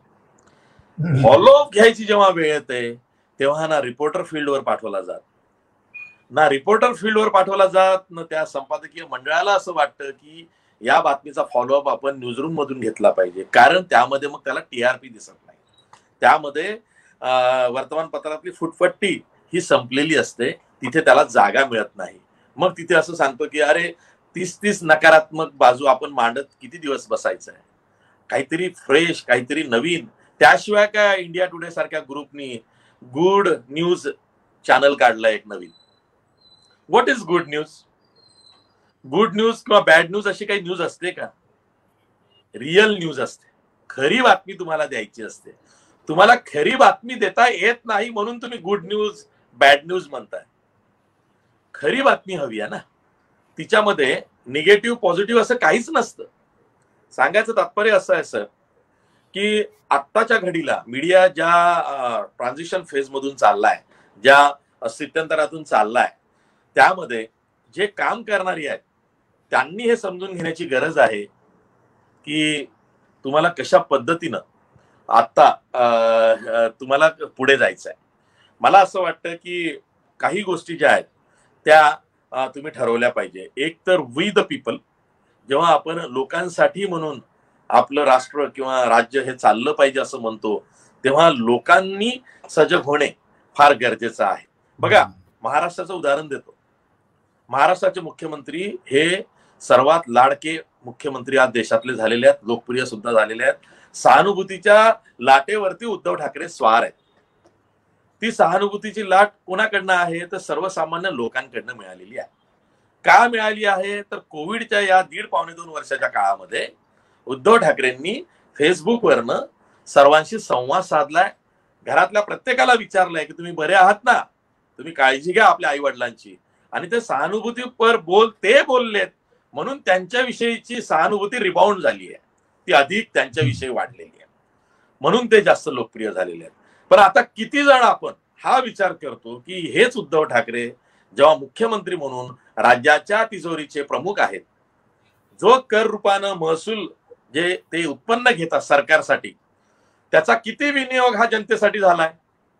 फॉलोअप घ्यायची जेव्हा वेळ येते तेव्हा ना रिपोर्टर फील्डवर पाठवला जात, ना रिपोर्टर फील्डवर पाठवला जात, ना त्या संपादकीय मंडळाला असं वाटतं की या बातमीचा फॉलोअप आपण न्यूजरूम मधून घेतला पाहिजे. कारण त्यामध्ये मग त्याला TRP दिसत नाही, त्यामध्ये वर्तमानपत्रातली फुटपट्टी ही संपलेली असते, तिथे त्याला जागा मिळत नाही. मग तिथे असं सांगतो की अरे 30 नकारात्मक बाजू आपण मांडत किती दिवस बसायचं आहे, काहीतरी फ्रेश, काहीतरी नवीन त्याशिवाय काय इंडिया टुडे सारख्या ग्रुपनी गुड न्यूज चॅनल काढलं एक नवीन. What is good news? Good news किंवा बॅड न्यूज अशी काही न्यूज असते का? रिअल न्यूज असते, खरी बातमी तुम्हाला द्यायची असते. तुम्हाला खरी बातमी देता येत नाही म्हणून तुम्ही गुड न्यूज बॅड न्यूज म्हणताय. खरी बातमी हवी आहे ना, तिच्यामध्ये निगेटिव्ह पॉझिटिव्ह असं काहीच नसतं. सांगायचं तात्पर्य असं आहे सर की आत्ताच्या घडीला मीडिया ज्या ट्रान्झिशन फेज मधून चाललाय, ज्या स्थित्यंतरातून चाललाय, त्यामध्ये जे काम करणारी आहेत त्यांनी हे समजून घेण्याची गरज आहे की तुम्हाला कशा पद्धतीनं आता तुम्हाला पुढे जायचं आहे. मला असं वाटतं की काही गोष्टी ज्या आहेत त्या तुम्ही ठरवल्या पाहिजे. एक तर वी द पीपल, जेव्हा आपण लोकांसाठी म्हणून आपलं राष्ट्र किंवा राज्य हे चाललं पाहिजे असं म्हणतो, तेव्हा लोकांनी सजग होणे फार गरजेचं आहे. बघा, महाराष्ट्राचं उदाहरण देतो. महाराष्ट्राचे मुख्यमंत्री हे सर्वात लाडके मुख्यमंत्री आज देशातले झालेले आहेत, लोकप्रिय सुद्धा झालेले आहेत. सहानुभूतीच्या लाटेवरती उद्धव ठाकरे स्वार आहेत. ती सहानुभूतीची लाट कोणाकडनं आहे? तर सर्वसामान्य लोकांकडनं मिळालेली आहे. का मिळाली आहे? तर कोविडच्या या 1.5-2 वर्षाच्या काळामध्ये उद्धव ठाकरेंनी फेसबुकवरनं सर्वांशी संवाद साधलाय, घरातल्या प्रत्येकाला विचारलंय की तुम्ही बरे आहात ना, तुम्ही काळजी घ्या आपल्या आई वडिलांची. आणि ते सहानुभूतीपर ते बोललेत म्हणून त्यांच्याविषयीची सहानुभूती रिबाउंड झाली आहे, ती अधिक त्यांच्याविषयी वाढलेली आहे, म्हणून ते जास्त लोकप्रिय झालेले आहेत. पण आता किती जण आपण हा विचार करतो की हेच उद्धव ठाकरे जेव्हा मुख्यमंत्री म्हणून राज्याच्या तिजोरीचे प्रमुख आहेत, जो कर रूपानं महसूल जे ते उत्पन्न घेतात सरकारसाठी, त्याचा किती विनियोग हा जनतेसाठी झालाय,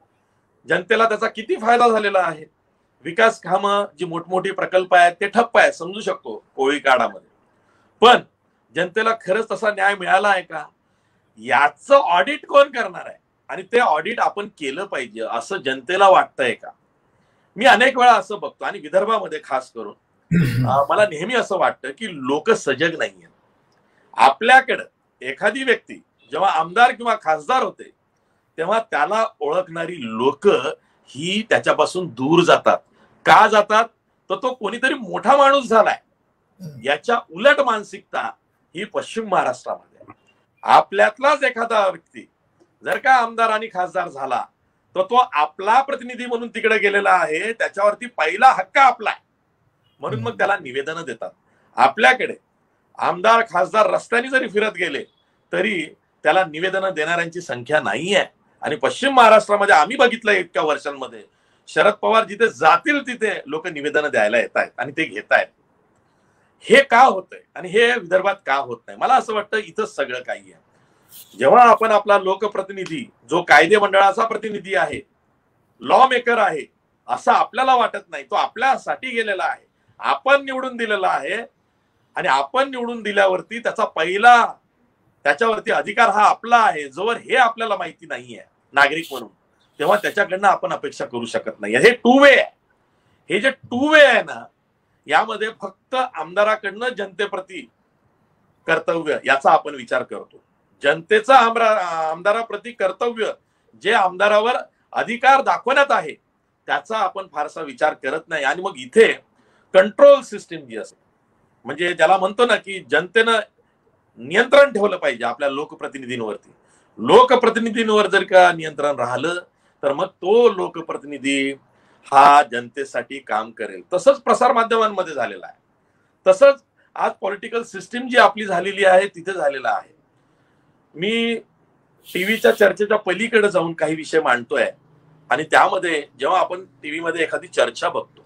जनतेला त्याचा किती फायदा झालेला आहे. विकास कामं जी मोठमोठी प्रकल्प आहेत ते ठप्प आहेत, समजू शकतो कोळी काळामध्ये, पण जनतेला खरंच तसा न्याय मिळाला आहे का, याचं ऑडिट कोण करणार आहे? आणि ते ऑडिट आपण केलं पाहिजे असं जनतेला वाटतंय का? मी अनेक वेळा असं बघतो आणि विदर्भामध्ये खास करून मला नेहमी असं वाटतं की लोक सजग नाहीये. आपल्याकडं एखादी व्यक्ती जेव्हा आमदार किंवा खासदार होते तेव्हा त्याला ओळखणारी लोक ही त्याच्यापासून दूर जातात. का जातात? तर तो कोणीतरी मोठा माणूस झालाय. याच्या उलट मानसिकता ही पश्चिम महाराष्ट्रामध्ये. आपल्यातलाच एखादा व्यक्ती जर का आमदार आणि खासदार झाला तर तो आपला प्रतिनिधी म्हणून तिकडे गेलेला आहे, त्याच्यावरती पहिला हक्क आपला आहे, म्हणून मग त्याला निवेदन देतात. आपल्याकडे आमदार खासदार रस्त्याने जरी फिरत गेले तरी त्याला निवेदन देणाऱ्यांची संख्या नाही आहे. आणि पश्चिम महाराष्ट्रामध्ये आम्ही बघितलं इतक्या वर्षांमध्ये शरद पवार जिथे जातील तिथे लोक निवेदन द्यायला येत आहेत आणि ते घेत आहेत. हे का होतंय आणि हे विदर्भात का होत नाही? मला असं वाटतं इथंच सगळं काही आहे. जेव्हा आपण आपला लोकप्रतिनिधी जो कायदे मंडळाचा प्रतिनिधी आहे, लॉ मेकर आहे असं आपल्याला वाटत नाही, तो आपल्यासाठी गेलेला आहे, आपण निवडून दिलेला आहे आणि आपण निवडून दिल्यावरती त्याच्यावरती अधिकार हा आपला आहे. जोवर हे आपल्याला माहिती नाहीये नागरिक म्हणून, तेव्हा त्याच्याकडनं आपण अपेक्षा करू शकत नाही. हे टू वे आहे. हे जे टू वे आहे ना, यामध्ये फक्त आमदाराकडनं जनतेप्रती कर्तव्य याचा आपण विचार करतो. जनतेचं आमदाराप्रती कर्तव्य जे आमदारावर अधिकार दाखवण्यात आहे त्याचा आपण फारसा विचार करत नाही. आणि मग इथे कंट्रोल सिस्टीम जी असते, म्हणजे ज्याला म्हणतो ना की जनतेनं नियंत्रण ठेवलं पाहिजे आपल्या लोकप्रतिनिधींवरती. लोकप्रतिनिधींवर जर का नियंत्रण राहिलं तर मग तो लोकप्रतिनिधी हा जनतेसाठी काम करेल. तसंच प्रसार माध्यमांमध्ये झालेलं आहे, तसंच आज पॉलिटिकल सिस्टीम जी आपली झालेली आहे तिथे झालेलं आहे. मी टीव्हीच्या चर्चेच्या पलीकडे जाऊन काही विषय मांडतोय आणि त्यामध्ये जेव्हा आपण टीव्ही मध्ये एखादी चर्चा बघतो,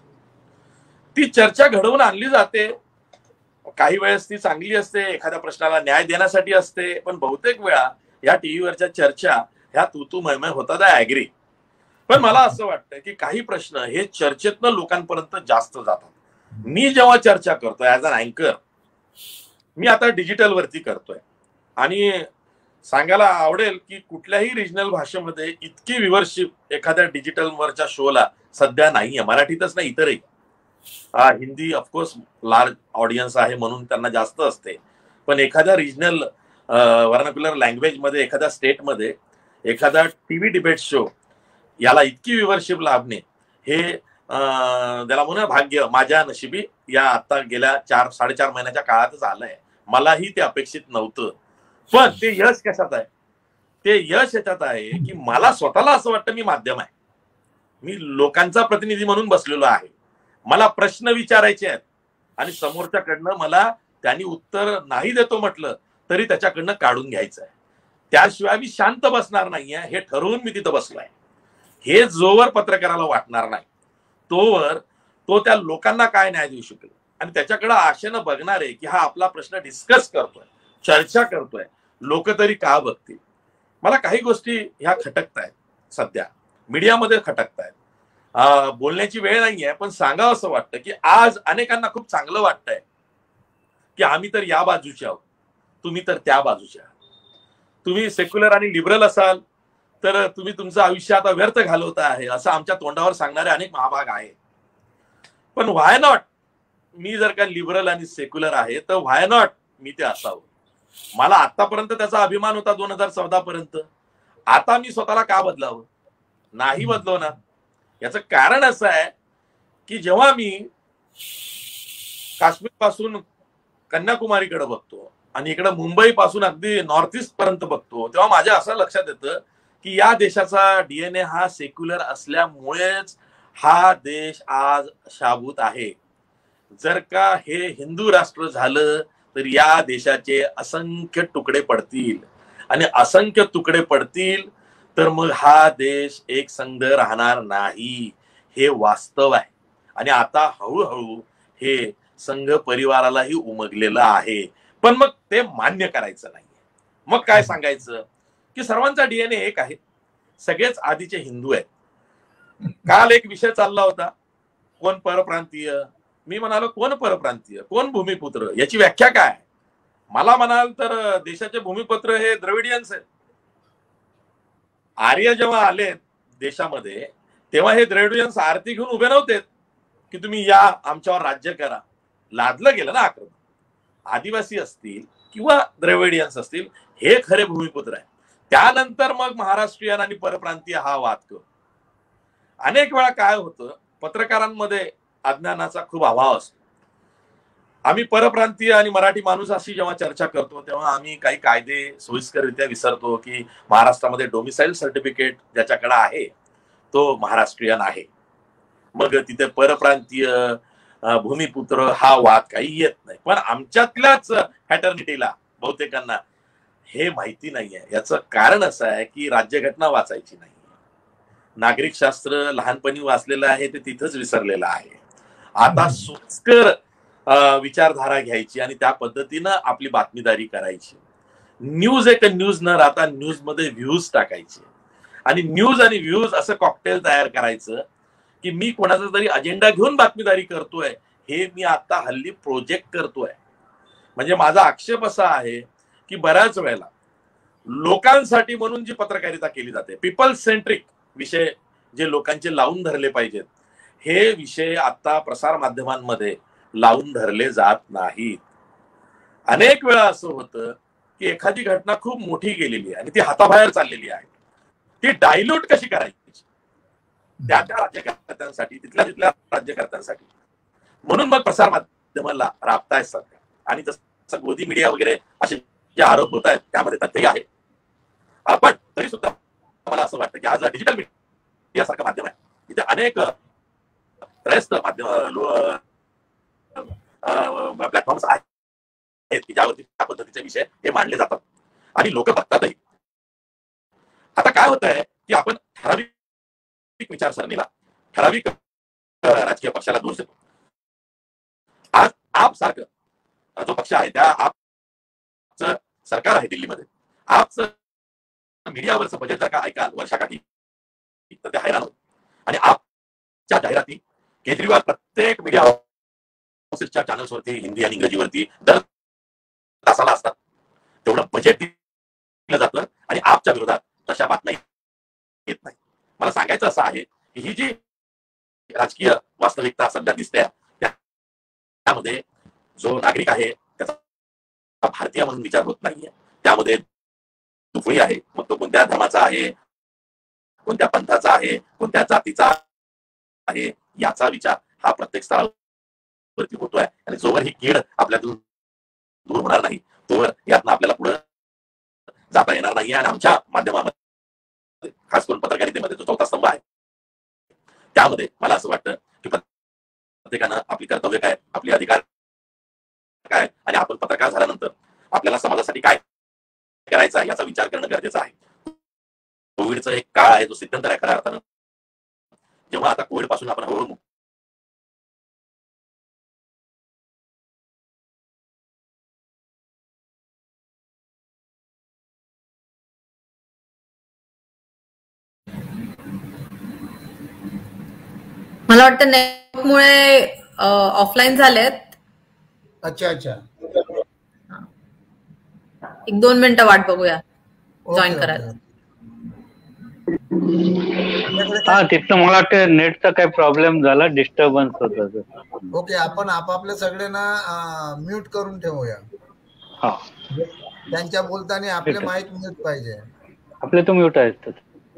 ती चर्चा घडवून आणली जाते. काही वेळेस ती चांगली असते, एखाद्या प्रश्नाला न्याय देण्यासाठी असते, पण बहुतेक वेळा या टीव्हीवरच्या चर्चा ह्या तू मयमय होतात. I agree. पण मला असं वाटतं की काही प्रश्न हे चर्चेतनं लोकांपर्यंत जास्त जातात. मी जेव्हा चर्चा करतोय ऍज अन अँकर, मी आता डिजिटल वरती करतोय आणि सांगायला आवडेल की कुठल्याही रिजनल भाषेमध्ये इतकी व्ह्यूअरशिप एखाद्या डिजिटल वरच्या शोला सध्या नाहीये, मराठीतच नाही इतरही. हिंदी ऑफकोर्स लार्ज ऑडियन्स आहे म्हणून त्यांना जास्त असते, पण एखाद्या रिजनल व्हर्नाक्युलर लँग्वेज मध्ये एखाद्या स्टेटमध्ये एखादा टीव्ही डिबेट शो याला इतकी व्ह्यूवरशिप लाभणे हे त्याला म्हणून भाग्य माझ्या नशिबी या आता गेल्या 4-4.5 महिन्याच्या काळातच आलंय. मलाही ते अपेक्षित नव्हतं. पण ते यश कशात आहे? ते यश याच्यात आहे की मला स्वतःला असं वाटतं मी माध्यम आहे, मी लोकांचा प्रतिनिधी म्हणून बसलेलो आहे. मला प्रश्न विचारायचे आहेत आणि समोरच्याकडनं मला त्यांनी उत्तर नाही देतो म्हटलं तरी त्याच्याकडनं काढून घ्यायचं आहे. त्याशिवाय मी शांत बसणार नाहीये हे ठरवून मी तिथं बसलोय. हे जोवर पत्रकाराला वाटणार नाही तोवर तो त्या लोकांना काय न्याय देऊ शकेल. आणि त्याच्याकडे आशेनं बघणार आहे की हा आपला प्रश्न डिस्कस करतोय, चर्चा करतोय, लोक तरी का बघतील. मला काही गोष्टी ह्या खटकतायत, सध्या मीडियामध्ये खटकतायत. बोलण्याची वेळ नाहीये पण सांगावं असं वाटतं की आज अनेकांना खूप चांगलं वाटतंय की आम्ही तर या बाजूचे आहोत, तुम्ही तर त्या बाजूचे आहात. तुम्ही सेक्युलर आणि लिबरल असाल तर तुम्ही तुमचं आयुष्य आता व्यर्थ घालवता आहे असं आमच्या तोंडावर सांगणारे अनेक महाभाग आहेत. पण व्हाय नॉट, मी जर का लिबरल आणि सेक्युलर आहे तर व्हाय नॉट मी ते असावं. मला आतापर्यंत त्याचा अभिमान होता 2014 पर्यंत. आता मी स्वतःला का बदलावं? नाही बदलवणार. याचं कारण असं आहे की जेव्हा मी काश्मीर पासून कन्याकुमारीकडे बघतो आणि इकडे मुंबई पासून अगदी नॉर्थ ईस्ट पर्यंत बघतो तेव्हा माझ्या असं लक्षात येतं की या देशाचा डीएनए हा सेक्युलर असल्यामुळेच हा देश आज शाबूत आहे. जर का हे हिंदू राष्ट्र झालं तर या देशाचे असंख्य तुकडे पडतील आणि असंख्य तुकडे पडतील तर मग हा देश एक संघ राहणार नाही. हे वास्तव आहे आणि आता हळूहळू हे संघ परिवारालाही उमगलेलं आहे. पण मग ते मान्य करायचं नाही. मग काय सांगायचं की सर्वांचा डीएनए एक आहे, सगळेच आधीचे हिंदू आहेत. काल एक विषय चालला होता, कोण परप्रांतीय. मी म्हणालो कोण परप्रांतीय, कोण भूमिपुत्र, याची व्याख्या काय? मला म्हणाल तर देशाचे भूमिपुत्र हे द्रविडियन्स आहेत. आर्य जेव्हा आले देशामध्ये तेव्हा हे द्रविडियन्स आरती घेऊन उभे नव्हते की तुम्ही या आमच्यावर राज्य करा. लादलं गेलं ना आक्रमण. आदिवासी असतील किंवा द्रविडियन्स असतील हे खरे भूमिपुत्र आहेत. त्यानंतर मग महाराष्ट्रीयन आणि परप्रांतीय हा वाद करतो. अनेक वेळा काय होतं, पत्रकारांमध्ये अज्ञानाचा खूप अभाव असतो. आम्ही परप्रांतीय आणि मराठी माणूस अशी जेव्हा चर्चा करतो तेव्हा आम्ही काही कायदे सोयीस्कररित्या विसरतो की महाराष्ट्रामध्ये डोमिसाईल सर्टिफिकेट ज्याच्याकडे आहे तो महाराष्ट्रीयन आहे. मग तिथे परप्रांतीय भूमिपुत्र हा वाद काही येत नाही. पण आमच्यातल्याच फॅटर्निटीला बहुतेकांना हे माहिती नाहीये. याचं कारण असं आहे की राज्यघटना वाचायची नाही, नागरिक शास्त्र लहानपणी वाचलेलं आहे ते तिथंच विसरलेलं आहे. आता सोयीस्कर विचारधारा घ्यायची आणि त्या पद्धतीनं आपली बातमीदारी करायची. न्यूज एक न्यूज न राहता न्यूज मध्ये व्ह्यूज टाकायचे आणि न्यूज आणि व्ह्यूज असं कॉकटेल तयार करायचं की मी कोणाचा तरी अजेंडा घेऊन बातमीदारी करतोय हे मी आता हल्ली प्रोजेक्ट करतोय. म्हणजे माझा आक्षेप असा आहे की बऱ्याच वेळेला लोकांसाठी म्हणून जी पत्रकारिता केली जाते, पीपल सेंट्रिक विषय जे लोकांचे लावून धरले पाहिजेत हे विषय आता प्रसार माध्यमांमध्ये लावून धरले जात नाहीत. अनेक वेळा असं होतं की एखादी घटना खूप मोठी गेलेली आहे आणि ती हाताबाहेर चाललेली आहे, ती डायल्यूट कशी करायची त्या राज्यकर्त्यांसाठी, तिथल्या राज्यकर्त्यांसाठी. म्हणून मग प्रसार माध्यमाला राबतायत सध्या. आणि जसं गोदी मीडिया वगैरे असे जे आरोप होत आहेत त्यामध्ये तथ्य आहे. पण तरी सुद्धा मला असं वाटतं की आज डिजिटल मीडिया सारखं माध्यम आहे, तिथे अनेक त्रयस्थ माध्यम प्लॅटफॉर्म्स आहेत की ज्यावरती त्या पद्धतीचे विषय हे मांडले जातात आणि लोक बघतातही. आता काय होत आहे की आपण ठराविक विचारसरणीला, ठराविक राजकीय पक्षाला दोष देतो. आज आप सारखं जो पक्ष आहे त्या आपचं सरकार आहे दिल्लीमध्ये, आपचं मीडियावरचं बजेट जर का ऐकाल वर्षाकाठी तर ते हैराण होत. आणि आपच्या जाहिराती केजरीवाल प्रत्येक मीडिया हाऊसेसच्या चॅनल्सवरती हिंदी आणि इंग्रजीवरती दर तासाला असतात. तेवढं बजेट दिलं जातं आणि आपच्या विरोधात तशा बातम्या येत नाही. मला सांगायचं असं आहे की ही जी राजकीय वास्तविकता सध्या दिसते त्यामध्ये जो नागरिक आहे त्याचा भारतीय म्हणून विचार होत नाहीये. त्यामध्ये तुफळी आहे, मग तो कोणत्या धर्माचा आहे, कोणत्या पंथाचा आहे, कोणत्या जातीचा आहे, याचा विचार हा प्रत्येक स्तरावरती होतोय. आणि जोवर ही कीड आपल्यातून दूर होणार नाही तोवर यातनं आपल्याला पुढे जाता येणार नाही. आणि आमच्या माध्यमामध्ये खास करून पत्रकारितेमध्ये जो चौथा स्तंभ आहे त्यामध्ये मला असं वाटतं की प्रत्येकानं आपली कर्तव्य काय, आपले अधिकार काय, आणि आपण पत्रकार झाल्यानंतर आपल्याला समाजासाठी काय करायचं आहे याचा विचार करणं गरजेचं आहे. कोविडचा एक काळ आहे जो सिद्धांत आहे खऱ्या अर्थानं. जेव्हा आता कोविड पासून आपण हळूहळू मला वाटतं नेटमुळे ऑफलाईन झालेत. अच्छा अच्छा, 1-2 मिनिटं वाट बघूया जॉईन ओके करायला. ओके. आपल्याकडे हा काय- तिथं मला वाटतं नेटचा काही प्रॉब्लेम झाला, डिस्टर्बन्स होत. ओके, आपण आपापल्या सगळ्यांना म्यूट करून ठेवूया. हा त्यांच्या बोलताना आपले माईक म्यूट पाहिजे. आपले तो म्यूट आहेत.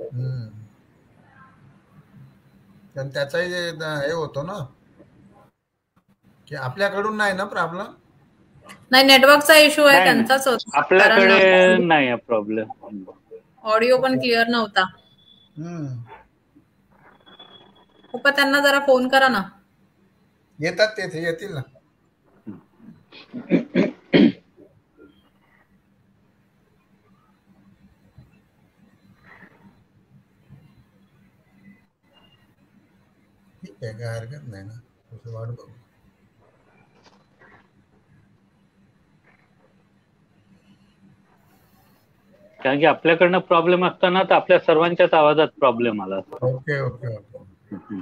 पण त्याचाही हे होतो ना की आपल्याकडून नाही ना प्रॉब्लेम. नाही, नेटवर्कचा इश्यू आहे, नाही, त्यांचाच होता. आपल्याकडे नाही प्रॉब्लेम. ऑडिओ पण क्लिअर नव्हता. पप्पा त्यांना जरा फोन करा ना. येतात तेथे, येतील ना. ठीक आहे, काय हरकत नाही ना, तसं वाट बघू. कारण की आपल्याकडनं प्रॉब्लेम असताना तर आपल्या सर्वांच्याच आवाजात प्रॉब्लेम आला. Okay okay okay.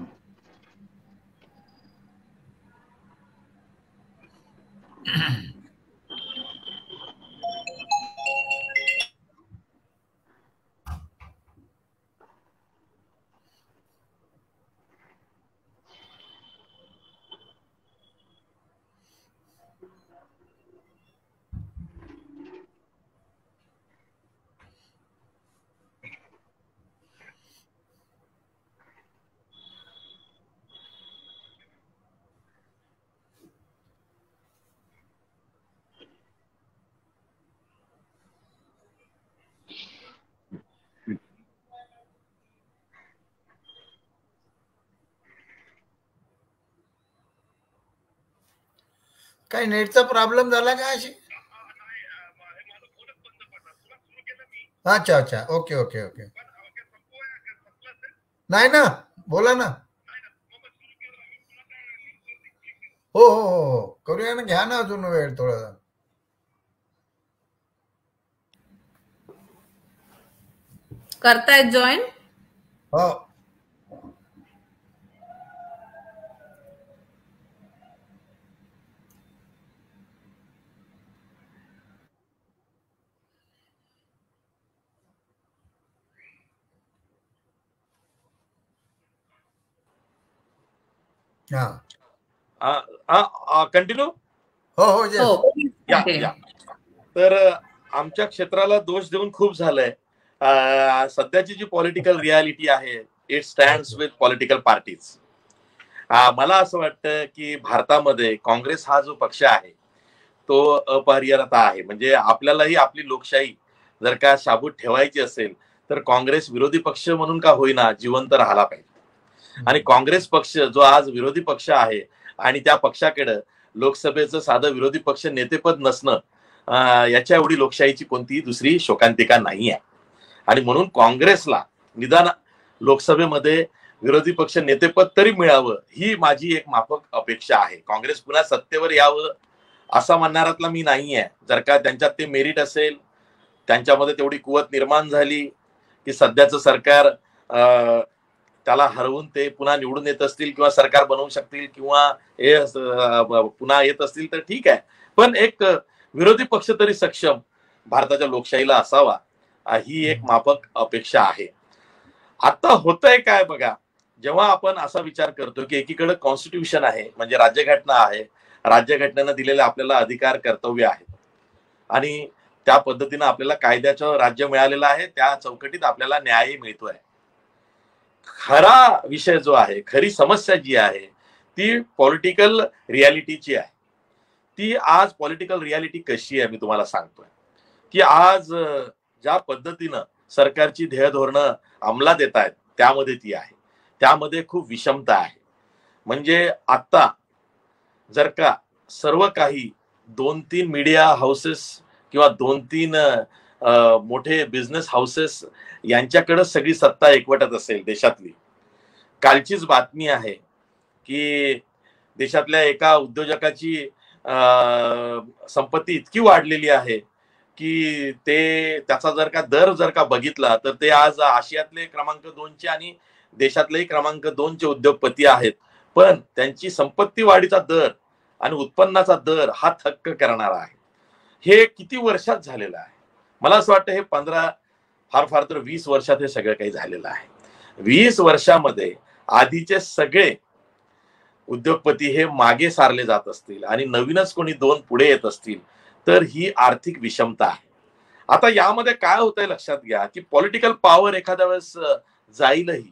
काय नेटचा प्रॉब्लेम झाला का अशी? अच्छा अच्छा, ओके ओके ओके. नाही ना, बोला ना. हो हो हो हो, करूया ना, घ्या ना अजून वेळ थोडा. करतायत जॉईन? हो. कंटिन्यू. हो हो yes. हो. या. तर आमच्या क्षेत्राला दोष देऊन खूप झालंय. सध्याची जी पॉलिटिकल रियालिटी आहे, it stands with political parties. मला असं वाटतं की भारतामध्ये काँग्रेस हा जो पक्ष आहे तो अपरिहार्यता आहे. म्हणजे आपल्यालाही आपली लोकशाही जर का शाबूत ठेवायची असेल तर काँग्रेस विरोधी पक्ष म्हणून का होईना जिवंत राहायला पाहिजे. आणि काँग्रेस पक्ष जो आज विरोधी पक्ष आहे आणि त्या पक्षाकडे लोकसभेचं साधं विरोधी पक्ष नेतेपद नसणं, याच्या एवढी लोकशाहीची कोणतीही दुसरी शोकांतिका नाही आहे. आणि म्हणून काँग्रेसला निदान लोकसभेमध्ये विरोधी पक्ष नेतेपद तरी मिळावं ही माझी एक माफक अपेक्षा आहे. काँग्रेस पुन्हा सत्तेवर यावं असा म्हणणारातला मी नाही आहे. जर का त्यांच्यात ते मेरिट असेल, त्यांच्यामध्ये तेवढी कुवत निर्माण झाली की सध्याचं सरकार त्याला हरवून ते पुन्हा निवडून येत असतील किंवा सरकार बनवू शकतील किंवा हे पुन्हा येत असतील तर ठीक आहे. पण एक विरोधी पक्ष तरी सक्षम भारताच्या लोकशाहीला असावा ही एक माफक अपेक्षा आहे. आता होतंय काय बघा, जेव्हा आपण असा विचार करतो की एकीकडे कॉन्स्टिट्यूशन आहे म्हणजे राज्यघटना आहे, राज्यघटनेनं दिलेले आपल्याला अधिकार कर्तव्य आहेत आणि त्या पद्धतीनं आपल्याला कायद्याचं राज्य मिळालेलं आहे, त्या चौकटीत आपल्याला न्याय मिळतोय. खरा विषय जो आहे, खरी समस्या जी आहे ती पॉलिटिकल रियालिटीची आहे. ती आज पॉलिटिकल रियालिटी कशी आहे मी तुम्हाला सांगतोय की आज ज्या पद्धतीनं सरकारची ध्येय धोरणं अंमलात येत आहेत त्यामध्ये ती आहे, त्यामध्ये खूप विषमता आहे. म्हणजे आता जर का सर्व काही 2-3 मीडिया हाऊसेस किंवा 2-3 मोठे बिझनेस हाऊसेस यांच्याकडे सगळी सत्ता एकवटत असेल देशातली. कालचीच बातमी आहे की देशातल्या एका उद्योजकाची संपत्ती इतकी वाढलेली आहे की त्याचा जर का बघितला तर ते आज आशियातले क्रमांक 2चे आणि देशातलेही क्रमांक 2चे उद्योगपती आहेत. पण त्यांची संपत्ती वाढीचा दर आणि उत्पन्नाचा दर हा थक्क करणारा आहे. हे किती वर्षात झालेलं आहे? मला असं वाटतं हे 15 फार तर 20 वर्षात हे सगळं काही झालेलं आहे. 20 वर्षामध्ये आधीचे सगळे उद्योगपती हे मागे सारले जात असतील आणि नवीनच कोणी 2 पुढे येत असतील तर ही आर्थिक विषमता आहे. आता यामध्ये काय होतंय लक्षात घ्या की पॉलिटिकल पॉवर एखाद्या वेळेस जाईलही,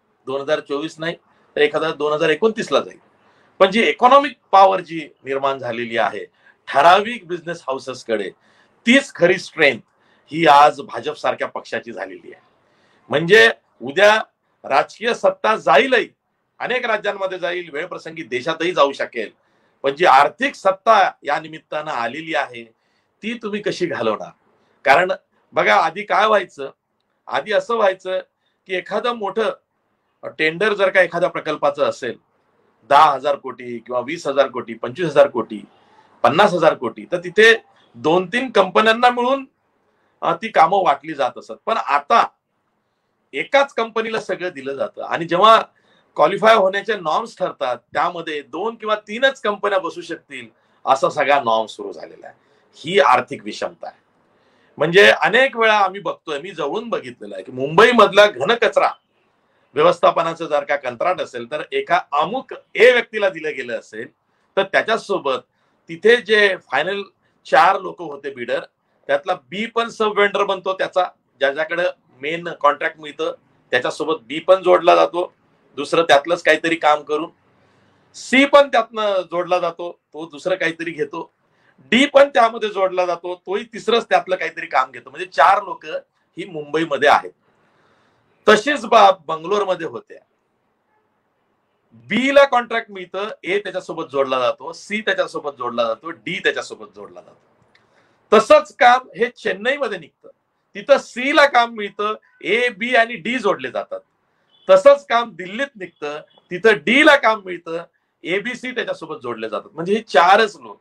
2024 नाही तर एखाद्या 2029ला जाईल. पण जी इकॉनॉमिक पॉवर जी निर्माण झालेली आहे ठराविक बिझनेस हाऊसेसकडे, तीच खरी स्ट्रेंथ ही आज भाजप सारख्या पक्षाची झालेली आहे. म्हणजे उद्या राजकीय सत्ता जाईलही, अनेक राज्यांमध्ये जाईल, वेळप्रसंगी देशातही जाऊ शकेल, पण जी आर्थिक सत्ता या निमित्तानं आलेली आहे ती तुम्ही कशी घालवणार? कारण बघा आधी काय व्हायचं, आधी असं व्हायचं की एखादं मोठं टेंडर जर का एखाद्या प्रकल्पाचं असेल 10,000 कोटी किंवा 20,000 कोटी, 25,000 कोटी, 50,000 कोटी, तर तिथे 2-3 कंपन्यांना मिळून ती कामं वाटली जात असत. पण आता एकाच कंपनीला सगळं दिलं जातं आणि जेव्हा क्वालिफाय होण्याचे नॉर्म्स ठरतात त्यामध्ये 2 किंवा 3च कंपन्या बसू शकतील असा सगळा नॉर्म सुरू झालेला आहे. ही आर्थिक विषमता आहे. म्हणजे अनेक वेळा आम्ही बघतोय, मी जवळून बघितलेलं आहे की मुंबई मधला घनकचरा व्यवस्थापनाचं जर का कंत्राट असेल तर एका अमुक ए व्यक्तीला दिलं गेलं असेल तर त्याच्यासोबत तिथे जे फायनल 4 लोक होते बिडर, त्यातला बी पण सब वेंडर बनतो, त्याचा ज्याच्याकडे मेन कॉन्ट्रॅक्ट मिळतं त्याच्यासोबत बी पण जोडला जातो, दुसरं त्यातलंच काहीतरी काम करून. सी पण त्यातनं जोडला जातो, तो दुसरं काहीतरी घेतो. डी पण त्यामध्ये जोडला जातो, तोही तिसरंच त्यातलं काहीतरी काम घेतो. म्हणजे 4 लोक ही मुंबईमध्ये आहेत. तशीच बाब बंगलोरमध्ये होत्या. बी ला कॉन्ट्रॅक्ट मिळतं, ए त्याच्यासोबत जोडला जातो, सी त्याच्यासोबत जोडला जातो, डी त्याच्यासोबत जोडला जातो. तसंच काम हे चेन्नईमध्ये निघतं, तिथं सी ला काम मिळतं, ए बी आणि डी जोडले जातात. तसंच काम दिल्लीत निघतं, तिथं डी ला काम मिळतं, एबीसी त्याच्यासोबत जोडले जातात. म्हणजे हे 4च लोक,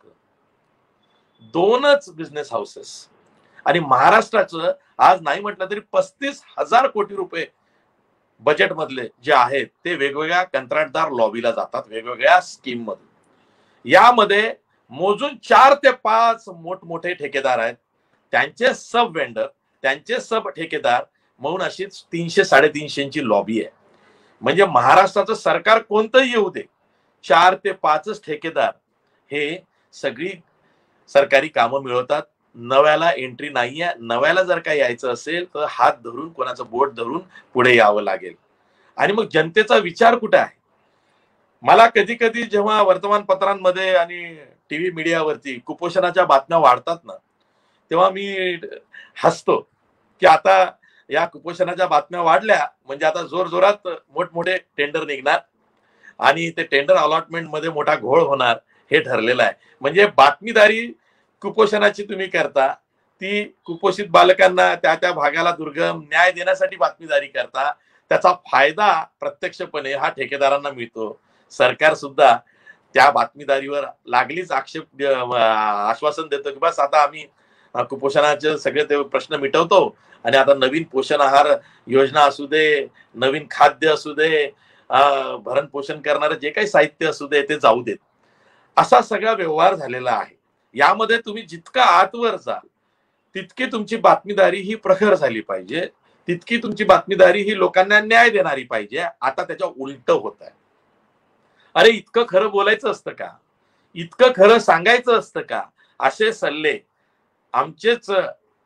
2च बिझनेस हाऊसेस. आणि महाराष्ट्राचं आज नाही म्हटलं तरी 35,000 कोटी रुपये बजेट मधले जे आहेत ते वेगवेगळ्या कंत्राटदार लॉबीला जातात, वेगवेगळ्या स्कीम मधून. यामध्ये मोजून 4 ते 5 मोठमोठे ठेकेदार आहेत, त्यांचे सब वेंडर, त्यांचे सब ठेकेदार म्हणून अशी 300-350ची लॉबी आहे. म्हणजे महाराष्ट्राचं सरकार कोणतंही येऊ दे, 4 ते 5च ठेकेदार हे सगळी सरकारी कामं मिळवतात. नव्याला एंट्री नाहीये. नव्याला जर काही यायचं असेल तर हात धरून, कोणाचं बोट धरून पुढे यावं लागेल. आणि मग जनतेचा विचार कुठे आहे? मला कधी कधी जेव्हा वर्तमानपत्रांमध्ये आणि टीव्ही मीडियावरती कुपोषणाच्या बातम्या वाढतात ना, तेव्हा मी हसतो की आता या कुपोषणाच्या बातम्या वाढल्या म्हणजे आता जोरजोरात मोठमोठे टेंडर निघणार आणि ते टेंडर अलॉटमेंट मध्ये मोठा घोळ होणार हे ठरलेलं आहे. म्हणजे बातमीदारी कुपोषणाची तुम्ही करता, ती कुपोषित बालकांना त्या भागाला दुर्गम न्याय देण्यासाठी बातमीदारी करता, त्याचा फायदा प्रत्यक्षपणे हा ठेकेदारांना मिळतो. सरकार सुद्धा त्या बातमीदारीवर लागलीच आश्वासन देतो की बस आता आम्ही कुपोषणाचे सगळे ते प्रश्न मिटवतो आणि आता नवीन पोषण आहार योजना असू दे, नवीन खाद्य असू दे, भरण पोषण करणारे जे काही साहित्य असू दे ते जाऊ देत, असा सगळा व्यवहार झालेला आहे. यामध्ये तुम्ही जितका आतवर जाल तितकी तुमची बातमीदारी ही प्रखर झाली पाहिजे, तितकी तुमची बातमीदारी ही लोकांना न्याय देणारी पाहिजे. आता त्याच्या उलट होत आहे. अरे इतकं खरं बोलायचं असतं का? इतकं खरं सांगायचं असतं का? असे सल्ले आमचेच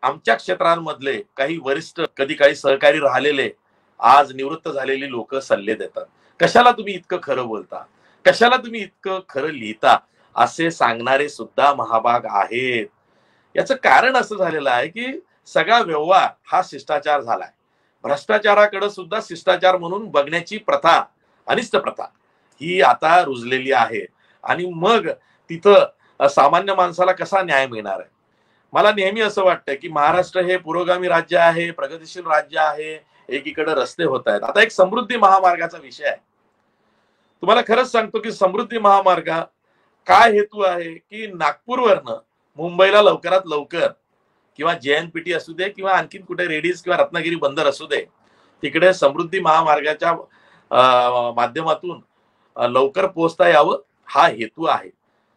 आमच्या क्षेत्रांमधले काही वरिष्ठ, कधी काही सहकारी राहिलेले, आज निवृत्त झालेली लोक सल्ले देतात, कशाला तुम्ही इतकं खरं बोलता, कशाला तुम्ही इतकं खरं लिहिता, असे सांगणारे सुद्धा महाभाग आहेत. याचं कारण असं झालेलं आहे की सगळा व्यवहार हा शिष्टाचार झालाय. भ्रष्टाचाराकडे सुद्धा शिष्टाचार म्हणून बघण्याची प्रथा, अनिष्ट प्रथा ही आता रुजलेली आहे. आणि मग तिथं सामान्य माणसाला कसा न्याय मिळणार आहे? मला नेहमी असं वाटतं की महाराष्ट्र हे पुरोगामी राज्य आहे, प्रगतिशील राज्य आहे, एकीकडे रस्ते होत आहेत. आता एक समृद्धी महामार्गाचा विषय आहे. तुम्हाला खरंच सांगतो की समृद्धी महामार्ग काय हेतू आहे की नागपूरवरनं मुंबईला लवकरात लवकर, किंवा JNPT असू दे किंवा आणखीन कुठे रेडीज किंवा रत्नागिरी बंदर असू दे, तिकडे समृद्धी महामार्गाच्या माध्यमातून लवकर पोहोचता यावं हा हेतू आहे.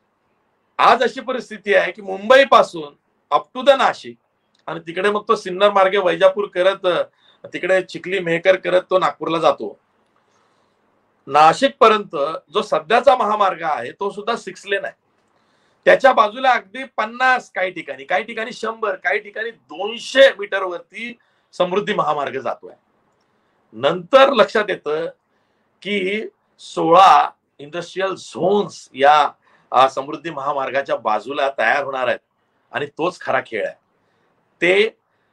आज अशी परिस्थिती आहे की मुंबई पासून अप टू द नाशिक आणि तिकडे मग तो सिन्नर मार्गे वैजापूर करत तिकडे चिखली मेहकर करत तो नागपूरला जातो. नाशिक पर्यंत जो सध्याचा महामार्ग आहे तो सुद्धा 6 लेन आहे. त्याच्या बाजूला अगदी 50, काही ठिकाणी 100, काही ठिकाणी 200 मीटर वरती समृद्धी महामार्ग जातोय. नंतर लक्षात येतं की 16 इंडस्ट्रियल झोन्स या समृद्धी महामार्गाच्या बाजूला तयार होणार आहेत आणि तोच खरा खेळ आहे. ते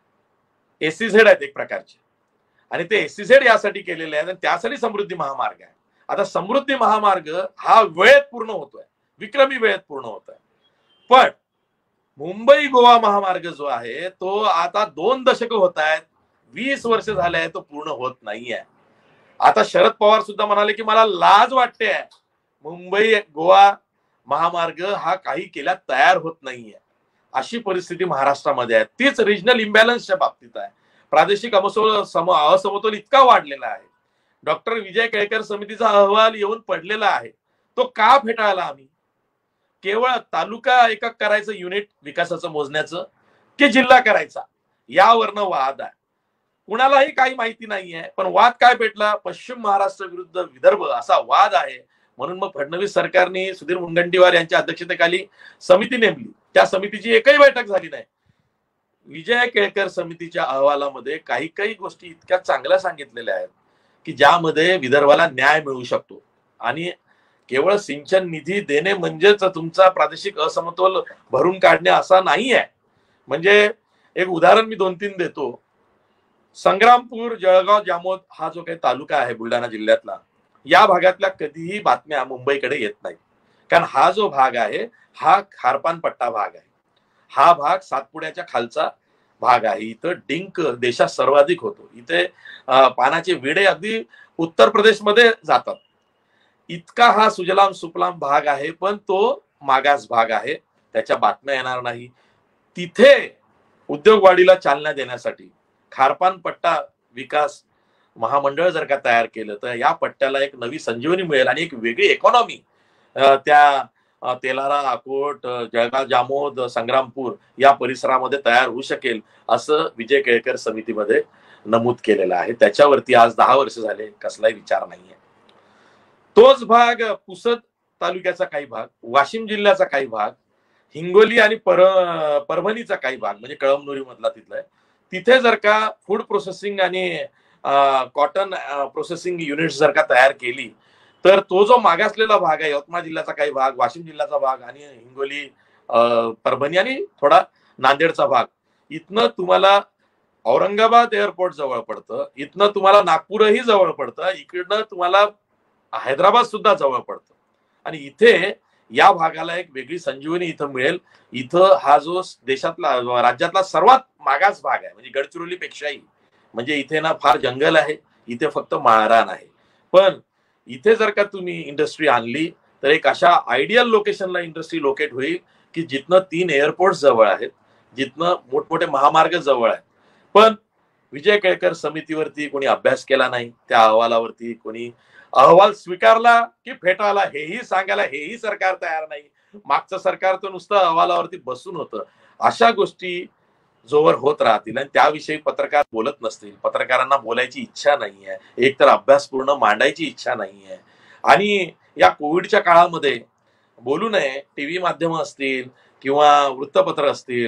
SEZ आहेत एक प्रकारचे, आणि ते SEZ यासाठी केलेले आहेत आणि त्यासाठी समृद्धी महामार्ग आहे. आता समृद्धी महामार्ग हा वेळेत पूर्ण होतोय, विक्रमी वेळेत पूर्ण होतोय. पण मुंबई गोवा महामार्ग जो आहे तो आता 2 दशकं होत आहेत, 20 वर्ष झाले आहे, तो पूर्ण होत नाहीये. आता शरद पवार सुद्धा म्हणाले की मला लाज वाटते, मुंबई गोवा महामार्ग हा काही केल्या तयार होत नाहीये. अशी परिस्थिती महाराष्ट्रामध्ये आहे. तीच रिजनल इम्बॅलन्सच्या बाबतीत आहे. प्रादेशिक असमतोल इतका वाढलेला आहे. डॉक्टर विजय केळकर समितीचा अहवाल येऊन पडलेला आहे. तो का फेटाळला आम्ही? केवळ तालुका एकक करायचं युनिट विकासाचं मोजण्याचं की जिल्हा करायचा, यावरनं वाद आहे. कुणालाही काही माहिती नाहीये. पण वाद काय पेटला? पश्चिम महाराष्ट्र विरुद्ध विदर्भ असा वाद आहे. म्हणून मग फडणवीस सरकारने सुधीर मुनगंटीवार यांच्या अध्यक्षतेखाली समिती नेमली. त्या समितीची एकही बैठक झाली नाही. विजय केळकर समितीच्या अहवालामध्ये काही गोष्टी इतक्या चांगल्या सांगितलेल्या आहेत की ज्यामध्ये विदर्भाला न्याय मिळू शकतो. आणि केवळ सिंचन निधी देणे म्हणजेच तुमचा प्रादेशिक असमतोल भरून काढणे असा नाही आहे. म्हणजे एक उदाहरण मी 2-3 देतो. संग्रामपूर, जळगाव, जामोद हा जो काही तालुका आहे बुलढाणा जिल्ह्यातला, या भागातल्या कधीही बातम्या मुंबईकडे येत नाही. कारण हा जो भाग आहे हा खारपान पट्टा भाग आहे. हा भाग सातपुड्याच्या खालचा भाग आहे. इथं डिंक देशात सर्वाधिक होतो. इथे पानाचे विडे अगदी उत्तर प्रदेशमध्ये जातात. इतका हा सुजलाम सुफलाम भाग आहे, पण तो मागास भाग आहे. त्याच्या बातम्या येणार नाही. तिथे उद्योगवाढीला चालना देण्यासाठी खारपान पट्टा विकास महामंडळ जर का तयार केलं तर या पट्ट्याला एक नवी संजीवनी मिळेल आणि एक वेगळी इकॉनॉमी त्या तेलारा, अकोट, जळगाव, जामोद, संग्रामपूर या परिसरामध्ये तयार होऊ शकेल असं विजय केळकर समितीमध्ये नमूद केलेलं आहे. त्याच्यावरती आज 10 वर्ष झाले कसलाही विचार नाहीये. तोच भाग पुसद तालुक्याचा काही भाग, वाशिम जिल्ह्याचा काही भाग, हिंगोली आणि परभणीचा काही भाग म्हणजे कळमनुरी मधला तिथला, तिथे जर का फूड प्रोसेसिंग आणि कॉटन प्रोसेसिंग युनिट्स जर का तयार केली तर तो जो मागासलेला भाग आहे, यवतमाळ जिल्ह्याचा काही भाग, वाशिम जिल्ह्याचा भाग आणि हिंगोली, परभणी आणि थोडा नांदेडचा भाग, इथनं तुम्हाला औरंगाबाद एअरपोर्ट जवळ पडतं, इथनं तुम्हाला नागपूरही जवळ पडतं, इकडनं तुम्हाला हैदराबाद सुद्धा जवळ पडतं. आणि इथे या भागाला एक वेगळी संजीवनी इथं मिळेल. इथं हा जो देशातला, राज्यातला सर्वात मागास भाग आहे, म्हणजे गडचिरोली पेक्षाही, म्हणजे इथे ना फार जंगल आहे, इथे फक्त माळरान आहे. पण इथे जर का तुम्ही इंडस्ट्री आणली तर एक अशा आयडियल लोकेशनला इंडस्ट्री लोकेट होईल की जिथनं 3 एअरपोर्ट जवळ आहेत, जिथनं मोठमोठे महामार्ग जवळ आहेत. पण विजय केळकर समितीवरती कोणी अभ्यास केला नाही. त्या अहवालावरती कोणी अहवाल स्वीकारला की फेटाळला हेही सांगायला हेही सरकार तयार नाही. मागचं सरकार तर नुसतं अहवालावरती बसून होतं. अशा गोष्टी जोवर होत राहतील आणि त्याविषयी पत्रकार बोलत नसतील, पत्रकारांना बोलायची इच्छा नाहीये, एक तर अभ्यासपूर्ण मांडायची इच्छा नाहीये, आणि या कोविडच्या काळामध्ये बोलू नये, टीव्ही माध्यम असतील किंवा वृत्तपत्र असतील,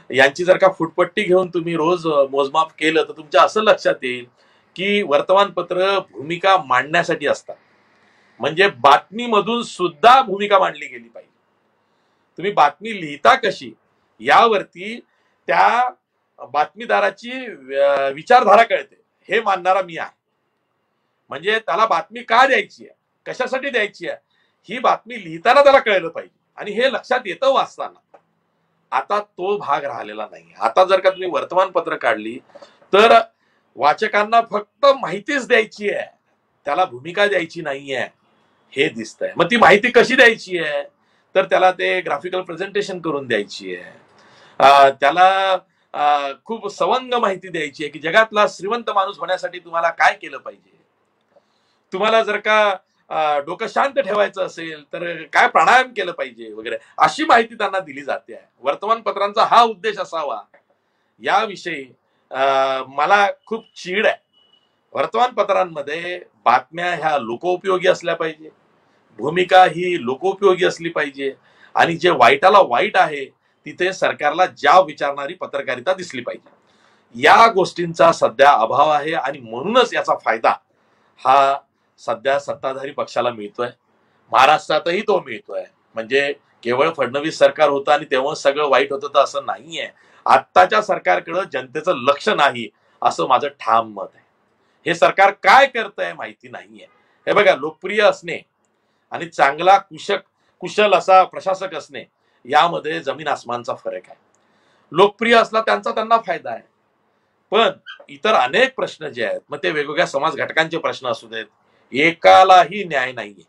यांची जर का फुटपट्टी घेऊन तुम्ही रोज मोजमाप केलं तर तुमच्या असं लक्षात येईल की वर्तमानपत्र भूमिका मांडण्यासाठी असतात. म्हणजे बातमीमधून सुद्धा भूमिका मांडली गेली पाहिजे. तुम्ही बातमी लिहिता कशी यावरती त्या बातमीदाराची विचारधारा कळते हे मानणारा मी आहे. म्हणजे त्याला बातमी का द्यायची आहे, कशासाठी द्यायची आहे, ही बातमी लिहिताना त्याला कळलं पाहिजे आणि हे लक्षात येतं वाचताना. आता तो भाग राहिलेला नाही. आता जर का तुम्ही वर्तमानपत्र काढली तर वाचकांना फक्त माहितीच द्यायची आहे, त्याला भूमिका द्यायची नाहीये हे दिसतंय. मग ती माहिती कशी द्यायची आहे तर त्याला ते ग्राफिकल प्रेझेंटेशन करून द्यायची आहे, त्याला खूप सवंग माहिती द्यायची आहे की जगातला श्रीमंत माणूस होण्यासाठी तुम्हाला काय केलं पाहिजे, तुम्हाला जर का डोकं शांत ठेवायचं असेल तर काय प्राणायाम केलं पाहिजे वगैरे, अशी माहिती त्यांना दिली जाते आहे. वर्तमानपत्रांचा हा उद्देश असावा याविषयी मला खूप चीड आहे. वर्तमानपत्रांमध्ये बातम्या ह्या लोकोपयोगी असल्या पाहिजे, भूमिका ही लोकोपयोगी असली पाहिजे आणि जे वाईटाला वाईट आहे तिथे सरकारला जाब विचारणारी पत्रकारिता दिसली पाहिजे. या गोष्टींचा सध्या अभाव आहे आणि म्हणूनच याचा फायदा हा सध्या सत्ताधारी पक्षाला मिळतोय. महाराष्ट्रातही तो मिळतोय. म्हणजे केवळ फडणवीस सरकार होतं आणि तेव्हा सगळं वाईट होतं तर असं नाहीये. आत्ताच्या सरकारकडे जनतेचं लक्ष नाही असं माझं ठाम मत आहे. हे सरकार काय करतंय माहिती नाहीये. हे बघा, लोकप्रिय असणे आणि चांगला कुशल असा प्रशासक असणे यामध्ये जमीन आसमानचा फरक आहे. लोकप्रिय असला त्यांना फायदा आहे, पण इतर अनेक प्रश्न जे आहेत मग ते वेगवेगळ्या समाज घटकांचे प्रश्न असू देत, एकालाही न्याय नाहीये.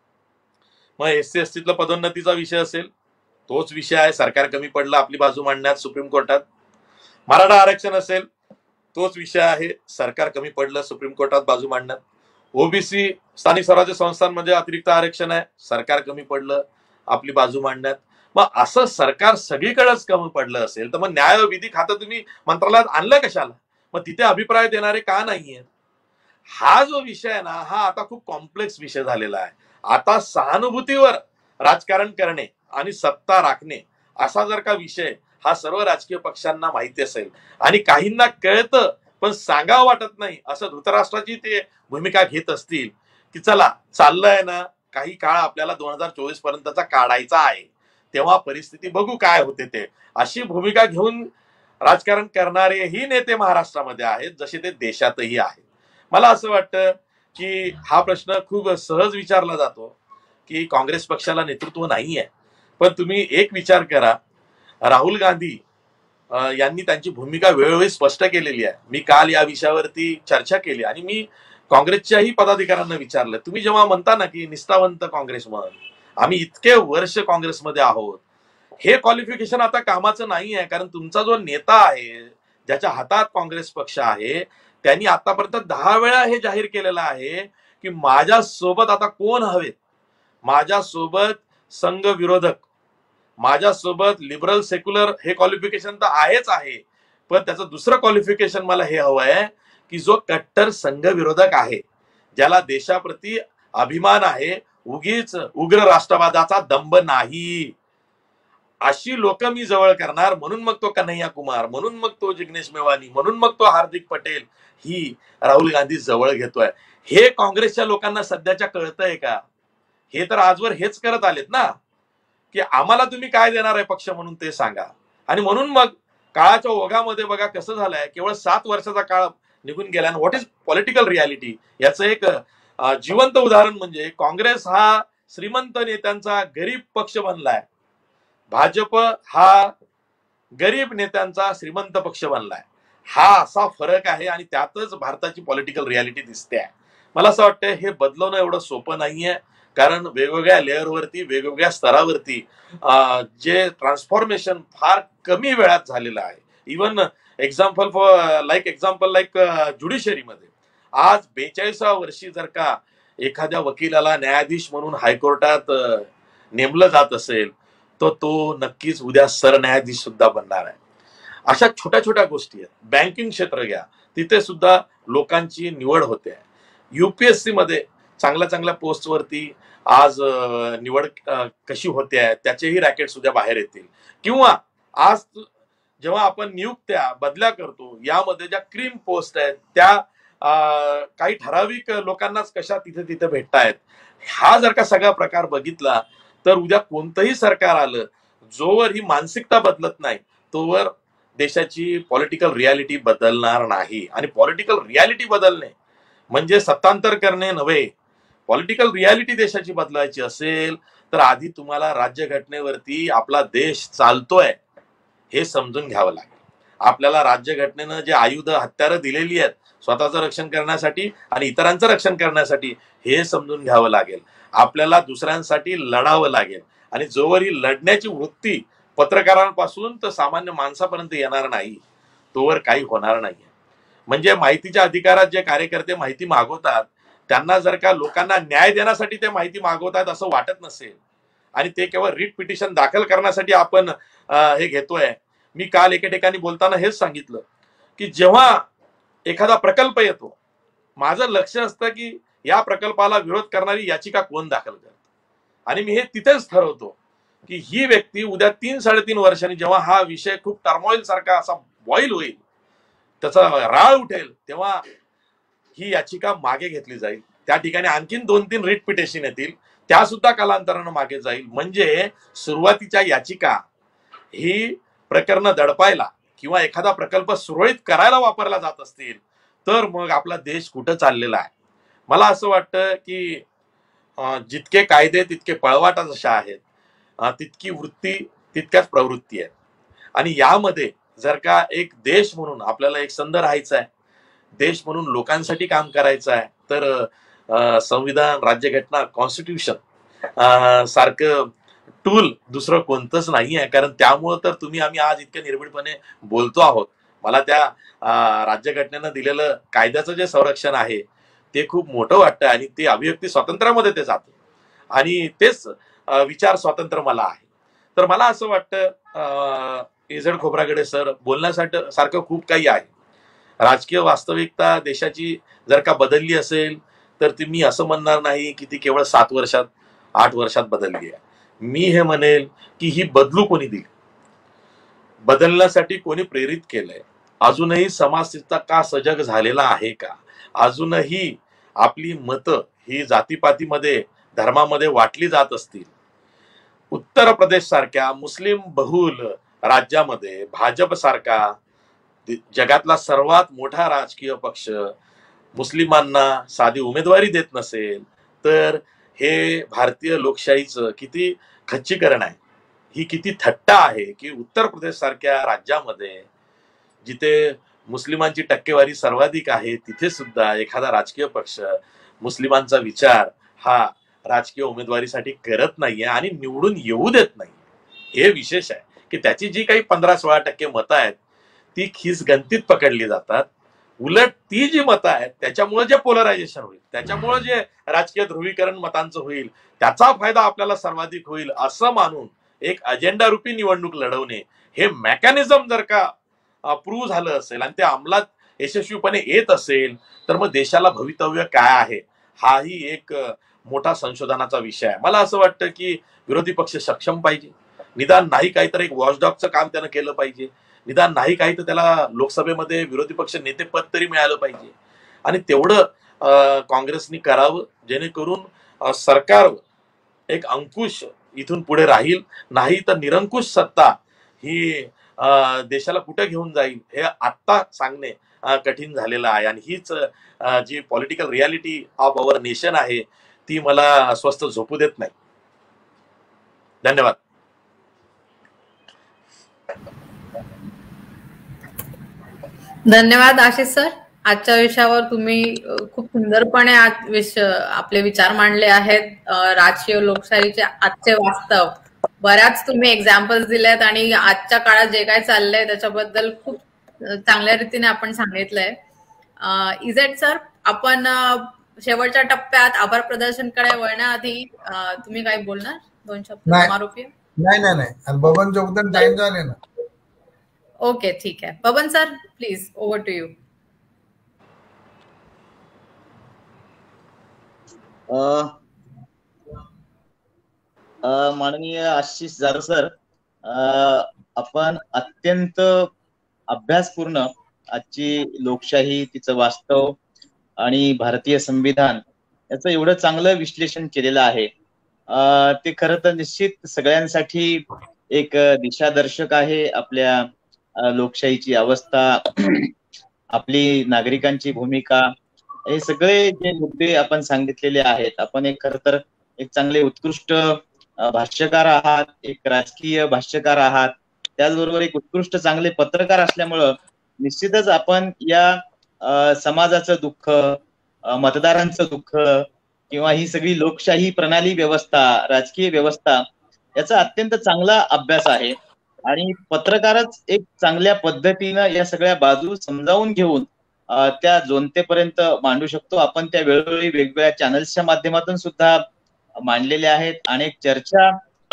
मग SC STतला पदोन्नतीचा विषय असेल तोच विषय आहे, सरकार कमी पडलं आपली बाजू मांडण्यात सुप्रीम कोर्टात. मराठा आरक्षण असेल तोच विषय आहे, सरकार कमी पडलं सुप्रीम कोर्टात बाजू मांडण्यात. ओबीसी स्थानिक स्वराज्य संस्थांमध्ये अतिरिक्त आरक्षण आहे, सरकार कमी पडलं आपली बाजू मांडण्यात. मग असं सरकार सगळीकडेच कमी पडलं असेल तर मग न्याय व विधी खातं तुम्ही मंत्रालयात आणलं कशाला? मग तिथे अभिप्राय देणारे का नाहीये? हा जो विषय आहे ना हा आता खूप कॉम्प्लेक्स विषय झालेला आहे. आता सहानुभूतीवर राजकारण करणे आणि सत्ता राखणे असा जर का विषय हा सर्व राजकीय पक्षांना माहिती असेल आणि काहींना कळतं पण सांगावं वाटत नाही असं धृतराष्ट्राची ते भूमिका घेत असतील की चला चाललंय ना, काही काळ आपल्याला 2024 पर्यंतचा काढायचा आहे, तेव्हा परिस्थिती बघू काय होते ते, अशी भूमिका घेऊन राजकारण करणारेही नेते महाराष्ट्रामध्ये आहेत जसे ते देशातही आहेत. मला असं वाटतं की हा प्रश्न खूप सहज विचारला जातो की काँग्रेस पक्षाला नेतृत्व नाहीये. पण तुम्ही एक विचार करा, राहुल गांधी यांनी त्यांची भूमिका वेळोवेळी स्पष्ट केलेली आहे. मी काल या विषयावरती चर्चा केली आणि मी काँग्रेसच्याही पदाधिकाऱ्यांना विचारलं, तुम्ही जेव्हा म्हणता ना की निष्ठावंत काँग्रेसमन, आम्ही इतके वर्ष काँग्रेसमध्ये आहोत, हे क्वालिफिकेशन आता कामाचं नाही आहे. कारण तुमचा जो नेता आहे ज्याच्या हातात काँग्रेस पक्ष आहे त्यांनी आतापर्यंत 10 वेळा हे जाहीर केलेलं आहे की माझ्यासोबत आता कोण हवेत, माझ्यासोबत संघ विरोधक, माझ्यासोबत लिबरल सेक्युलर, हे क्वालिफिकेशन तर आहेच आहे, पण त्याचं दुसरं क्वालिफिकेशन मला हे हवं आहे की जो कट्टर संघ विरोधक आहे, ज्याला देशाप्रती अभिमान आहे, उगीच उग्र राष्ट्रवादाचा दंभ नाही, अशी लोक मी जवळ करणार. म्हणून मग तो कन्हैया कुमार, म्हणून मग तो जिग्नेश मेवानी, म्हणून मग तो हार्दिक पटेल ही राहुल गांधी जवळ घेतोय. हे काँग्रेसच्या लोकांना सध्याच्या कळतंय का? हे तर आजवर हेच करत आलेत ना की आम्हाला तुम्ही काय देणार आहे पक्ष म्हणून ते सांगा. आणि म्हणून मग काळाच्या ओघामध्ये बघा कसं झालंय, केवळ 7 वर्षाचा काळ निघून गेला. व्हॉट इज पॉलिटिकल रियालिटी याचं एक जिवंत उदाहरण म्हणजे काँग्रेस हा श्रीमंत नेत्यांचा गरीब पक्ष बनलाय, भाजप हा गरीब नेत्यांचा श्रीमंत पक्ष बनलाय. हा असा फरक आहे आणि त्यातच भारताची पॉलिटिकल रियालिटी दिसते आहे. मला असं वाटतं हे बदलवणं एवढं सोपं नाहीये, कारण वेगवेगळ्या लेअरवरती, वेगवेगळ्या स्तरावरती जे ट्रान्सफॉर्मेशन फार कमी वेळात झालेलं आहे. इवन एक्झाम्पल लाईक ज्युडिशरीमध्ये आज 42व्या वर्षी जर का एखाद्या वकिलाला न्यायाधीश म्हणून हायकोर्टात नेमलं जात असेल तर तो नक्कीच उद्या सरन्यायाधीश सुद्धा बनणार आहे. अशा छोट्या छोट्या गोष्टी आहेत. बँकिंग क्षेत्र घ्या, तिथे सुद्धा लोकांची निवड होते. UPSC मध्ये चांगल्या चांगल्या पोस्टवरती आज निवड कशी होते त्याचेही रॅकेट सुद्धा बाहेर येतील. किंवा आज जेव्हा आपण नियुक्त्या बदल्या करतो, यामध्ये ज्या क्रीम पोस्ट आहेत त्या काही ठराविक लोकांनाच कशा तिथे तिथे भेटतायत, हा जर का सगळा प्रकार बघितला तर उद्या कोणतंही सरकार आलं, जोवर ही मानसिकता बदलत नाही तोवर देशाची पॉलिटिकल रियालिटी बदलणार नाही. आणि पॉलिटिकल रियालिटी बदलणे म्हणजे सत्तांतर करणे नव्हे. पॉलिटिकल रियालिटी देशाची बदलायची असेल तर आधी तुम्हाला राज्यघटनेवरती आपला देश चालतोय हे समजून घ्यावं लागेल. आपल्याला राज्यघटनेनं जे आयुध हत्यारं दिलेली आहेत स्वतःचं रक्षण करण्यासाठी आणि इतरांचं रक्षण करण्यासाठी, हे समजून घ्यावं लागेल. आपल्याला दुसऱ्यांसाठी लढावं लागेल. आणि जोवर ही लढण्याची वृत्ती पत्रकारांपासून तर सामान्य माणसापर्यंत येणार नाही तोवर काही होणार नाही. म्हणजे माहितीच्या अधिकारात जे कार्यकर्ते माहिती मागवतात त्यांना जर का लोकांना न्याय देण्यासाठी ते माहिती मागवतात असं वाटत नसेल आणि ते केवळ रिट पिटिशन दाखल करण्यासाठी आपण हे घेतोय. मी काल एके ठिकाणी बोलताना हेच सांगितलं की जेव्हा एखादा प्रकल्प येतो, माझं लक्ष असतं की या प्रकल्पाला विरोध करणारी याचिका कोण दाखल करतं. आणि मी हे तिथेच ठरवतो की ही व्यक्ती उद्या 3-3.5 वर्षांनी जेव्हा हा विषय खूप टर्मोइल सारखा असा बॉईल होईल, त्याचा राळ उठेल, तेव्हा ही याचिका मागे घेतली जाईल. त्या ठिकाणी आणखीन 2-3 रिट पिटिशन येतील, त्या सुद्धा कालांतरानं मागे जाईल. म्हणजे सुरुवातीच्या याचिका ही प्रकरणं दडपायला किंवा एखादा प्रकल्प सुरळीत करायला वापरला जात असतील तर मग आपला देश कुठं चाललेला आहे. मला असं वाटतं की जितके कायदे तितके पळवाटा जशा आहेत, तितकी वृत्ती तितक्याच प्रवृत्ती आहेत. आणि यामध्ये जर का एक देश म्हणून आपल्याला एक संध राहायचं आहे, देश म्हणून लोकांसाठी काम करायचं आहे, तर संविधान, राज्यघटना, कॉन्स्टिट्यूशन सारखं टूल दुसरं कोणतंच नाही आहे. कारण त्यामुळं तर तुम्ही आम्ही आज इतक्या निर्भीडपणे बोलतो आहोत. मला त्या राज्यघटनेनं दिलेलं कायद्याचं जे संरक्षण आहे ते खूप मोठं वाटतं आणि ते अभिव्यक्ती स्वातंत्र्यामध्ये ते जातं आणि तेच विचार स्वातंत्र्य मला आहे. तर मला असं वाटतं एझेड खोब्रागडे सर, बोलण्यासाठी सारखं खूप काही आहे. राजकीय वास्तविकता देशाची जर का बदलली असेल तर ती मी असं म्हणणार नाही की ती केवळ 7 वर्षात 8 वर्षात बदलली आहे. मी हे म्हणेल की ही बदलू कोणी दिली, बदलण्यासाठी कोणी प्रेरित केलंय, अजूनही समाज का सजग झालेला आहे का, अजूनही आपली मतं ही जातीपातीमध्ये धर्मामध्ये वाटली जात असतील. उत्तर प्रदेश सारख्या मुस्लिम बहुल राज्यामध्ये भाजप सारखा जगातला सर्वात मोठा राजकीय पक्ष मुस्लिमांना साधी उमेदवारी देत नसेल तर हे भारतीय लोकशाहीचं किती खच्चीकरण आहे, ही किती थट्टा आहे की उत्तर प्रदेश सारख्या राज्यामध्ये जिथे मुस्लिमांची टक्केवारी सर्वाधिक आहे तिथे सुद्धा एखादा राजकीय पक्ष मुस्लिमांचा विचार हा राजकीय उमेदवारीसाठी करत नाहीये आणि निवडून येऊ देत नाही. हे विशेष आहे की त्याची जी काही 15-16% मतं आहेत ती खिसगंतीत पकडली जातात. उलट ती जी मतं आहेत त्याच्यामुळे जे पोलरायझेशन होईल, त्याच्यामुळे जे राजकीय ध्रुवीकरण मतांचं होईल, त्याचा फायदा आपल्याला सर्वाधिक होईल असं मानून एक अजेंडा रूपी निवडणूक लढवणे, हे मेकॅनिझम जर का प्रूव्ह झालं असेल आणि ते अंमलात यशस्वीपणे येत असेल तर मग देशाला भवितव्य काय आहे हाही एक मोठा संशोधनाचा विषय आहे. मला असं वाटतं की विरोधी पक्ष सक्षम पाहिजे, निदान नाही काहीतरी एक वॉचडॉगचं काम त्यानं केलं पाहिजे, निदान नाही काही तर त्याला लोकसभेमध्ये विरोधी पक्ष नेतेपद तरी मिळालं पाहिजे. आणि तेवढं काँग्रेसनी करावं जेणेकरून सरकारवर एक अंकुश इथून पुढे राहील. नाही तर निरंकुश सत्ता ही देशाला कुठे घेऊन जाईल हे आत्ता सांगणे कठीण झालेलं आहे. आणि हीच जी political reality of our nation आहे ती मला स्वस्थ झोपू देत नाही. धन्यवाद. धन्यवाद आशिष सर. आजच्या विषयावर तुम्ही खूप सुंदरपणे आपले विचार मांडले आहेत. राजकीय लोकशाहीचे आजचे वास्तव, बऱ्याच तुम्ही एक्झाम्पल्स दिलेत आणि आजच्या काळात जे काय चाललंय त्याच्याबद्दल खूप चांगल्या रीतीने आपण सांगितलंय. इजेड सर, आपण शेवटच्या टप्प्यात आभार प्रदर्शनकडे वळण्याआधी तुम्ही काय बोलणार? 2 शब्द समारोपीय? नाही, बबन जोगदन टाइम झाले ना. ओके, ठीक आहे. Baban sir, please over to you. माननीय आशिष जाधव सर, आपण अत्यंत अभ्यासपूर्ण आजची लोकशाही, तिचं वास्तव आणि भारतीय संविधान याचं एवढं चांगलं विश्लेषण केलेलं आहे. ते खरं तर निश्चित सगळ्यांसाठी एक दिशादर्शक आहे. आपल्या लोकशाहीची अवस्था, आपली नागरिकांची भूमिका, हे सगळे जे मुद्दे आपण सांगितलेले आहेत. आपण एक खरं तर एक चांगले उत्कृष्ट भाष्यकार आहात, एक राजकीय भाष्यकार आहात, त्याचबरोबर एक उत्कृष्ट चांगले पत्रकार असल्यामुळं निश्चितच आपण या समाजाचं दुःख, मतदारांचं दुःख किंवा ही सगळी लोकशाही प्रणाली व्यवस्था, राजकीय व्यवस्था याचा अत्यंत चांगला अभ्यास आहे. आणि पत्रकारच एक चांगल्या पद्धतीनं या सगळ्या बाजू समजावून घेऊन त्या जोनतेपर्यंत मांडू शकतो. आपण त्या वेळोवेळी वेगवेगळ्या चॅनल्सच्या माध्यमातून सुद्धा मांडलेल्या आहेत. अनेक चर्चा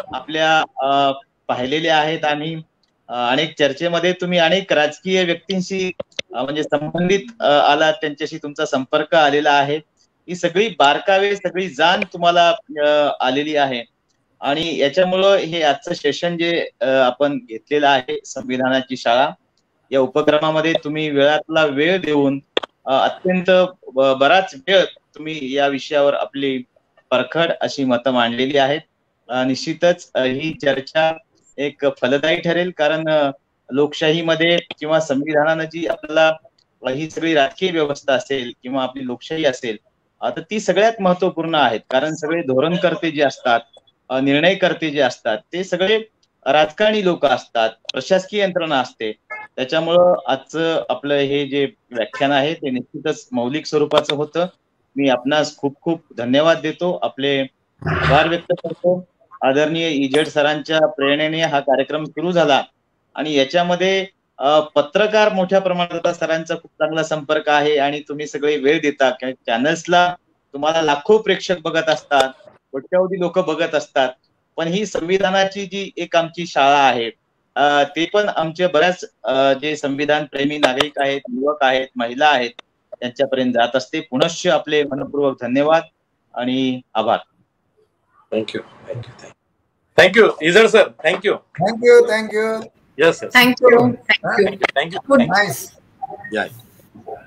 आपल्या पाहिलेल्या आहेत आणि अनेक चर्चेमध्ये तुम्ही अनेक राजकीय व्यक्तींशी म्हणजे संबंधित आलात, त्यांच्याशी तुमचा संपर्क आलेला आहे. ही सगळी बारकावे, सगळी जाण तुम्हाला आलेली आहे. आणि याच्यामुळं हे आजचं सेशन जे आपण घेतलेलं आहे, संविधानाची शाळा, या उपक्रमामध्ये तुम्ही वेळातला वेळ देऊन अत्यंत बराच वेळ तुम्ही या विषयावर आपली परखड अशी मतं मांडलेली आहेत. निश्चितच ही चर्चा एक फलदायी ठरेल, कारण लोकशाहीमध्ये किंवा संविधानानं जी आपल्याला ही सगळी राजकीय व्यवस्था असेल किंवा आपली लोकशाही असेल, तर ती सगळ्यात महत्वपूर्ण आहेत. कारण सगळे धोरणकर्ते जे असतात, निर्णयकर्ते जे असतात, ते सगळे राजकारणी लोक असतात, प्रशासकीय यंत्रणा असते. त्याच्यामुळं आजचं आपलं हे जे व्याख्यान आहे ते निश्चितच मौलिक स्वरूपाचं होतं. मी आपणास खूप खूप धन्यवाद देतो, आपले आभार व्यक्त करतो. आदरणीय इजेड सरांच्या प्रेरणेने हा कार्यक्रम सुरू झाला आणि याच्यामध्ये पत्रकार मोठ्या प्रमाणात सरांचा खूप चांगला संपर्क आहे आणि तुम्ही सगळे वेळ देता. चॅनल्सला तुम्हाला लाखो प्रेक्षक बघत असतात, कोट्यावधी लोक बघत असतात, पण ही संविधानाची जी एक आमची शाळा आहे, ते पण आमचे बऱ्याच जे संविधान प्रेमी नागरिक आहेत, युवक आहेत, महिला आहेत, त्यांच्यापर्यंत जात असते. पुनश्च आपले मनपूर्वक धन्यवाद आणि आभार. थँक्यू थँक्यू थँक्यू इजड sir. Thank you thank you thank you. Yes thank you thank you thank you. Nice. या